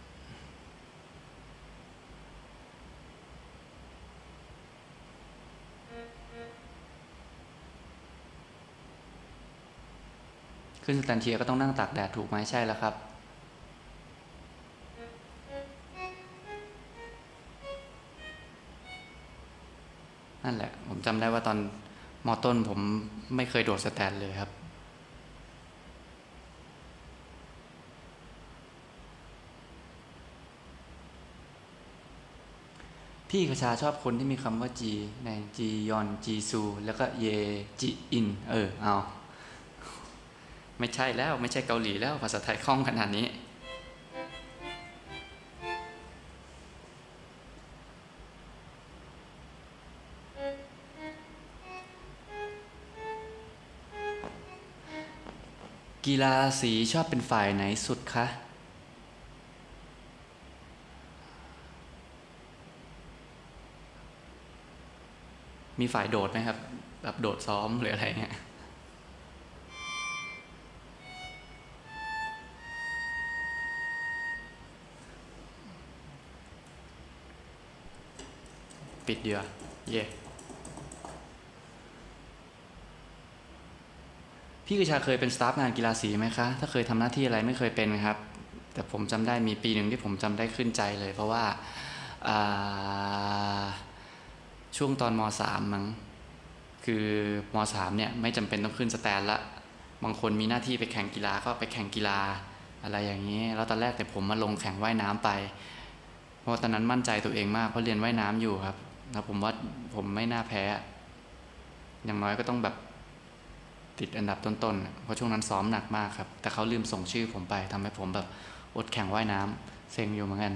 ขึ้นสแตนเชียร์ก็ต้องนั่งตากแดดถูกไหมใช่แล้วครับนั่นแหละผมจำได้ว่าตอนม.ต้นผมไม่เคยโดดสแตนเลยครับพี่คชาชอบคนที่มีคำว่าจีในจียอนจีซูแล้วก็เยจีอินเอาไม่ใช่แล้วไม่ใช่เกาหลีแล้วภาษาไทยคล่องขนาดนี้กีฬาสีชอบเป็นฝ่ายไหนสุดคะมีฝ่ายโดดไหมครับแบบโดดซ้อมหรืออะไรเงี้ยปิดเดียวเย่พี่กฤษชาเคยเป็นสตาฟงานกีฬาสีไหมคะถ้าเคยทำหน้าที่อะไรไม่เคยเป็นครับแต่ผมจำได้มีปีหนึ่งที่ผมจำได้ขึ้นใจเลยเพราะว่าช่วงตอนม.3มั้งคือม.3เนี่ยไม่จำเป็นต้องขึ้นสแตนละบางคนมีหน้าที่ไปแข่งกีฬาก็ไปแข่งกีฬาอะไรอย่างนี้แล้วตอนแรกแต่ผมมาลงแข่งว่ายน้ำไปเพราะตอนนั้นมั่นใจตัวเองมากเพราะเรียนว่ายน้ำอยู่ครับแล้วผมว่าผมไม่น่าแพ้อย่างน้อยก็ต้องแบบติดอันดับต้นๆเพราะช่วงนั้นซ้อมหนักมากครับแต่เขาลืมส่งชื่อผมไปทำให้ผมแบบอดแข่งว่ายน้ำเซ็งอยู่เหมือนกัน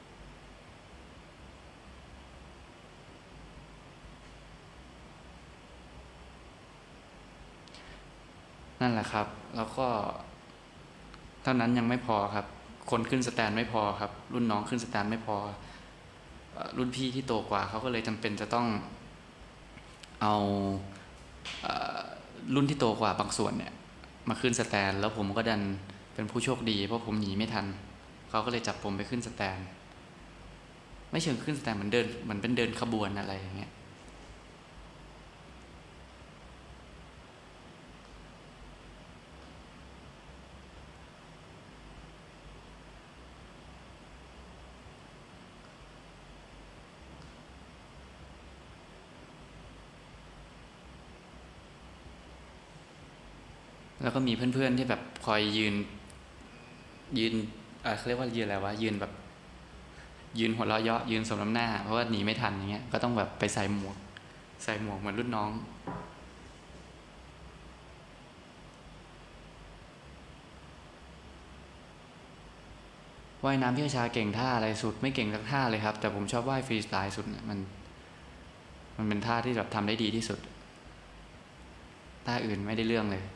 นั่นแหละครับแล้วก็เท่านั้นยังไม่พอครับคนขึ้นสแตนไม่พอครับรุ่นน้องขึ้นสแตนไม่พอรุ่นพี่ที่โตกว่าเขาก็เลยจำเป็นจะต้องเอารุ่นที่โตกว่าบางส่วนเนี่ยมาขึ้นสแตนแล้วผมก็ดันเป็นผู้โชคดีเพราะผมหนีไม่ทันเขาก็เลยจับผมไปขึ้นสแตนไม่เชิงขึ้นสแตนเหมือนเดินเหมือนเป็นเดินขบวนอะไรอย่างเงี้ยแล้วก็มีเพื่อนๆที่แบบคอยยืนเขาเรียกว่ายืนอะไรวะยืนแบบยืนหัวเราะเยาะยืนสมน้ำหน้าเพราะว่าหนีไม่ทันอย่างเงี้ยก็ต้องแบบไปใส่หมวกเหมือนรุ่นน้องว่ายน้ำพี่ชาเก่งท่าอะไรสุดไม่เก่งสักท่าเลยครับแต่ผมชอบว่ายฟรีสไตล์สุดมันเป็นท่าที่แบบทำได้ดีที่สุดท่าอื่นไม่ได้เรื่องเลย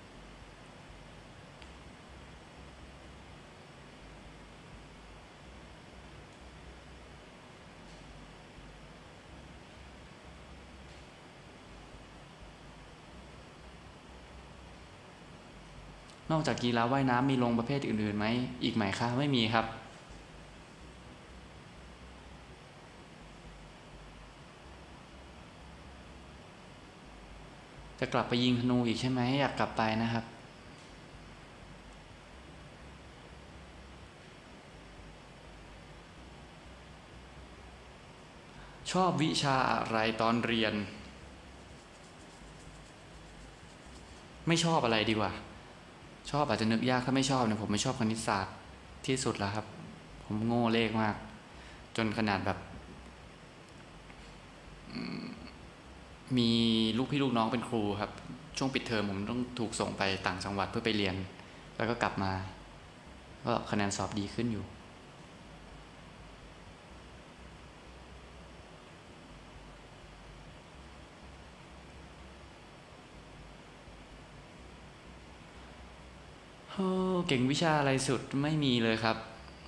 นอกจากกีฬาว่ายน้ำมีลงประเภทอื่นๆไหมอีกไหมคะไม่มีครับจะกลับไปยิงธนูอีกใช่ไหมอยากกลับไปนะครับชอบวิชาอะไรตอนเรียนไม่ชอบอะไรดีกว่าชอบอาจจะนึกยากถ้าไม่ชอบเนี่ยผมไม่ชอบคณิตศาสตร์ที่สุดแล้วครับผมโง่เลขมากจนขนาดแบบมีลูกพี่ลูกน้องเป็นครูครับช่วงปิดเทอมผมต้องถูกส่งไปต่างจังหวัดเพื่อไปเรียนแล้วก็กลับมาก็คะแนนสอบดีขึ้นอยู่เก่งวิชาอะไรสุดไม่มีเลยครับ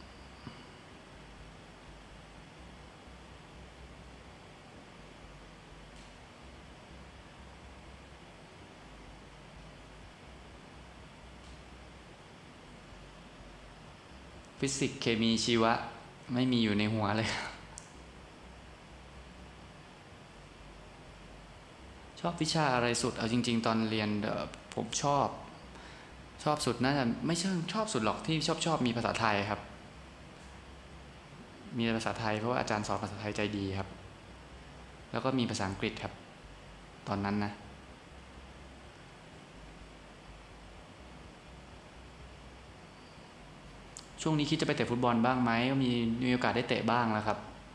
ฟิสิกส์เคมีชีวะไม่มีอยู่ในหัวเลยชอบวิชาอะไรสุดเอาจริงๆตอนเรียนผมชอบสุดน่าจะไม่ใช่ชอบสุดหรอกที่ชอบมีภาษาไทยครับมีภาษาไทยเพราะว่าอาจารย์สอนภาษาไทยใจดีครับแล้วก็มีภาษาอังกฤษครับตอนนั้นนะช่วงนี้คิดจะไปเตะฟุตบอลบ้างไหมก็มีโอกาสได้เตะบ้างแล้วครับ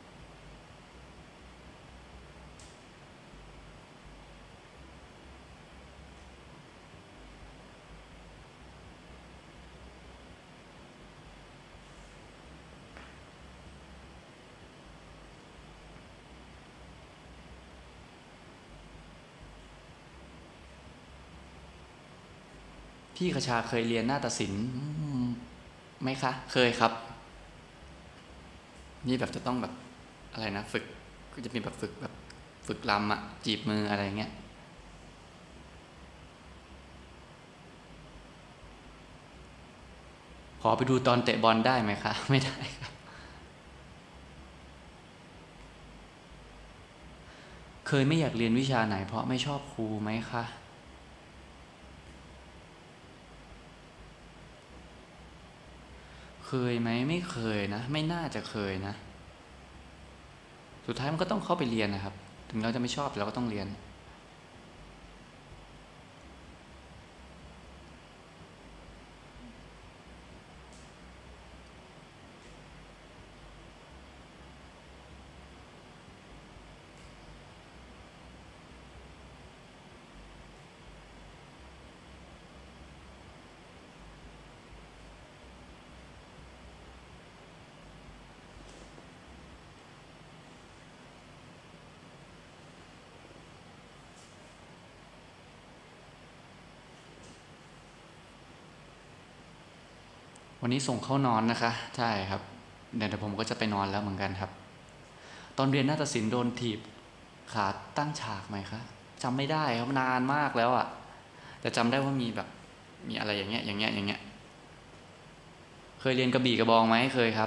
พี่คชาเคยเรียนนาฏศิลป์ไหมคะเคยครับนี่แบบจะต้องแบบอะไรนะฝึกก็จะมีแบบฝึกลำอะจีบมืออะไรเงี้ยขอไปดูตอนเตะบอลได้ไหมคะไม่ได้ครับเคยไม่อยากเรียนวิชาไหนเพราะไม่ชอบครูไหมคะเคยไหมไม่เคยนะไม่น่าจะเคยนะสุดท้ายมันก็ต้องเข้าไปเรียนนะครับถึงเราจะไม่ชอบเราก็ต้องเรียนวันนี้ส่งเข้านอนนะคะใช่ครับเดี๋ยวผมก็จะไปนอนแล้วเหมือนกันครับตอนเรียนนาฏศิลป์โดนถีบขาตั้งฉากไหมคะจำไม่ได้ครับนานมากแล้วอะแต่จำได้ว่ามีแบบมีอะไรอย่างเงี้ยอย่างเงี้ยอย่างเงี้ยเคยเรียนกระบี่กระบองไหมเคยครับ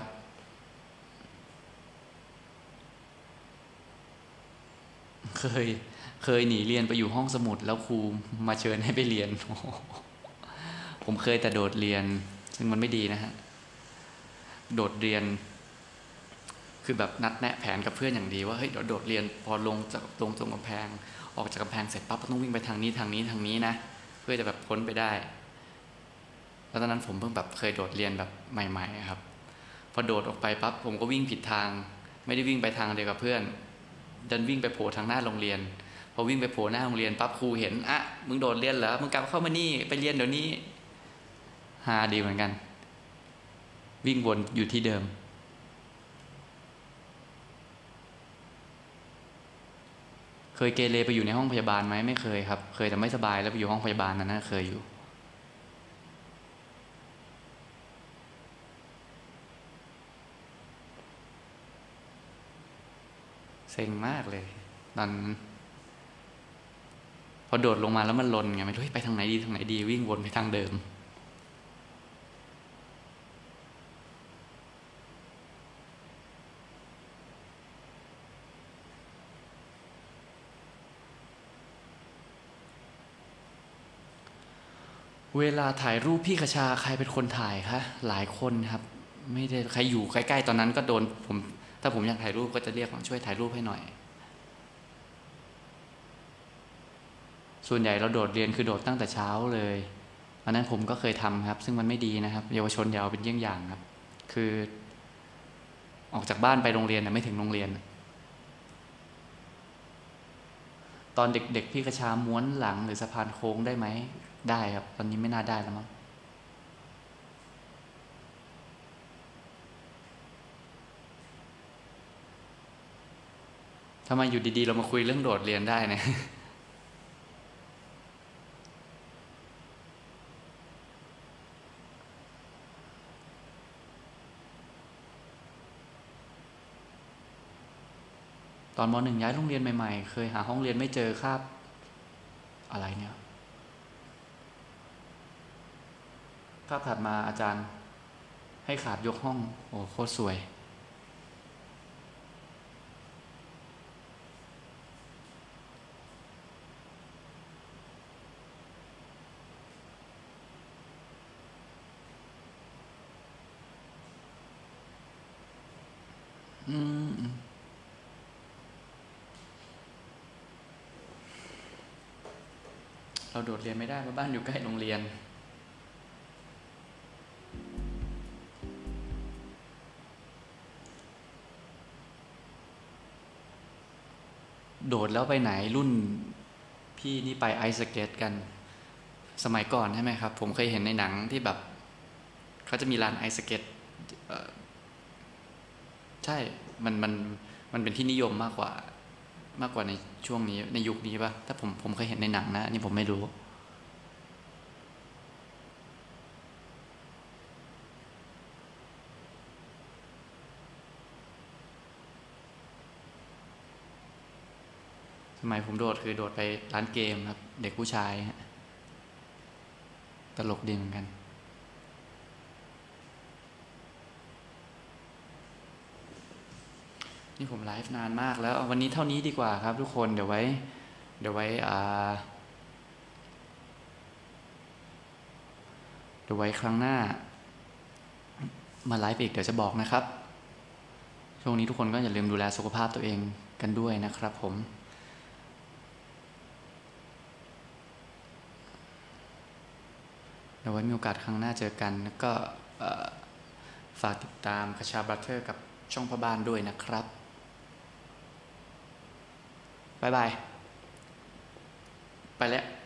เคยหนีเรียนไปอยู่ห้องสมุดแล้วครูมาเชิญให้ไปเรียนผมเคยแต่โดดเรียนซึ่งมันไม่ดีนะฮะโดดเรียนคือแบบนัดแนะแผนกับเพื่อนอย่างดีว่าเฮ้ยเดี๋ยวโดดเรียนพอลงจากตรงกำแพงออกจากกำแพงเสร็จปั๊บต้องวิ่งไปทางนี้ทางนี้ทางนี้นะเพื่อจะแบบพ้นไปได้แล้วตอนนั้นผมเพิ่งแบบเคยโดดเรียนแบบใหม่ๆครับพอโดดออกไปปั๊บผมก็วิ่งผิดทางไม่ได้วิ่งไปทางเดียวกับเพื่อนดันวิ่งไปโผล่ทางหน้าโรงเรียนพอวิ่งไปโผล่หน้าโรงเรียนปั๊บครูเห็นอ่ะมึงโดดเรียนเหรอมึงกลับเข้ามานี่ไปเรียนเดี๋ยวนี้ฮาดีเหมือนกันวิ่งวนอยู่ที่เดิมเคยเกเรไปอยู่ในห้องพยาบาลไหมไม่เคยครับเคยแต่ไม่สบายแล้วไปอยู่ห้องพยาบาลนะเคยอยู่เซ็งมากเลยตอนพอโดดลงมาแล้วมันลนไงไม่รู้ไปทางไหนดีทางไหนดีวิ่งวนไปทางเดิมเวลาถ่ายรูปพี่คชาใครเป็นคนถ่ายคะหลายคนครับไม่ได้ใครอยู่ใกล้ๆตอนนั้นก็โดนผมถ้าผมอยากถ่ายรูปก็จะเรียกมาช่วยถ่ายรูปให้หน่อยส่วนใหญ่เราโดดเรียนคือโดดตั้งแต่เช้าเลยอันนั้นผมก็เคยทำครับซึ่งมันไม่ดีนะครับเยาวชนอย่าเอาเป็นเยี่ยงอย่างครับคือออกจากบ้านไปโรงเรียนไม่ถึงโรงเรียนตอนเด็กๆพี่กระชาม้วนหลังหรือสะพานโค้งได้ไหมได้ครับตอนนี้ไม่น่าได้แล้วมั้งทำไมอยู่ดีๆเรามาคุยเรื่องโดดเรียนได้เนี่ยตอนม.1ย้ายโรงเรียนใหม่ๆเคยหาห้องเรียนไม่เจอครับอะไรเนี่ยภาพถัดมาอาจารย์ให้ขาดยกห้องโอ้โคตรสวยเราโดดเรียนไม่ได้เพราะบ้านอยู่ใกล้โรงเรียนโดดแล้วไปไหนรุ่นพี่นี่ไปไอซ์สเก็ตกันสมัยก่อนใช่ไหมครับผมเคยเห็นในหนังที่แบบเขาจะมีลานไอซ์สเก็ตใช่มันเป็นที่นิยมมากกว่าในช่วงนี้ในยุคนี้ป่ะถ้าผมเคยเห็นในหนังนะนี่ผมไม่รู้สมัยผมโดดคือโดดไปร้านเกมครับเด็กผู้ชายตลกดีเหมือนกันนี่ผมไลฟ์นานมากแล้ววันนี้เท่านี้ดีกว่าครับทุกคนเดี๋ยวไว้เดี๋ยวไว้ครั้งหน้ามาไลฟ์อีกเดี๋ยวจะบอกนะครับช่วงนี้ทุกคนก็อย่าลืมดูแลสุขภาพตัวเองกันด้วยนะครับผมเดี๋ยวไว้มีโอกาสครั้งหน้าเจอกันแล้วก็ฝากติดตามคชาบราเธอร์กับช่องพ่อบ้านด้วยนะครับบ๊ายบายไปแล้ว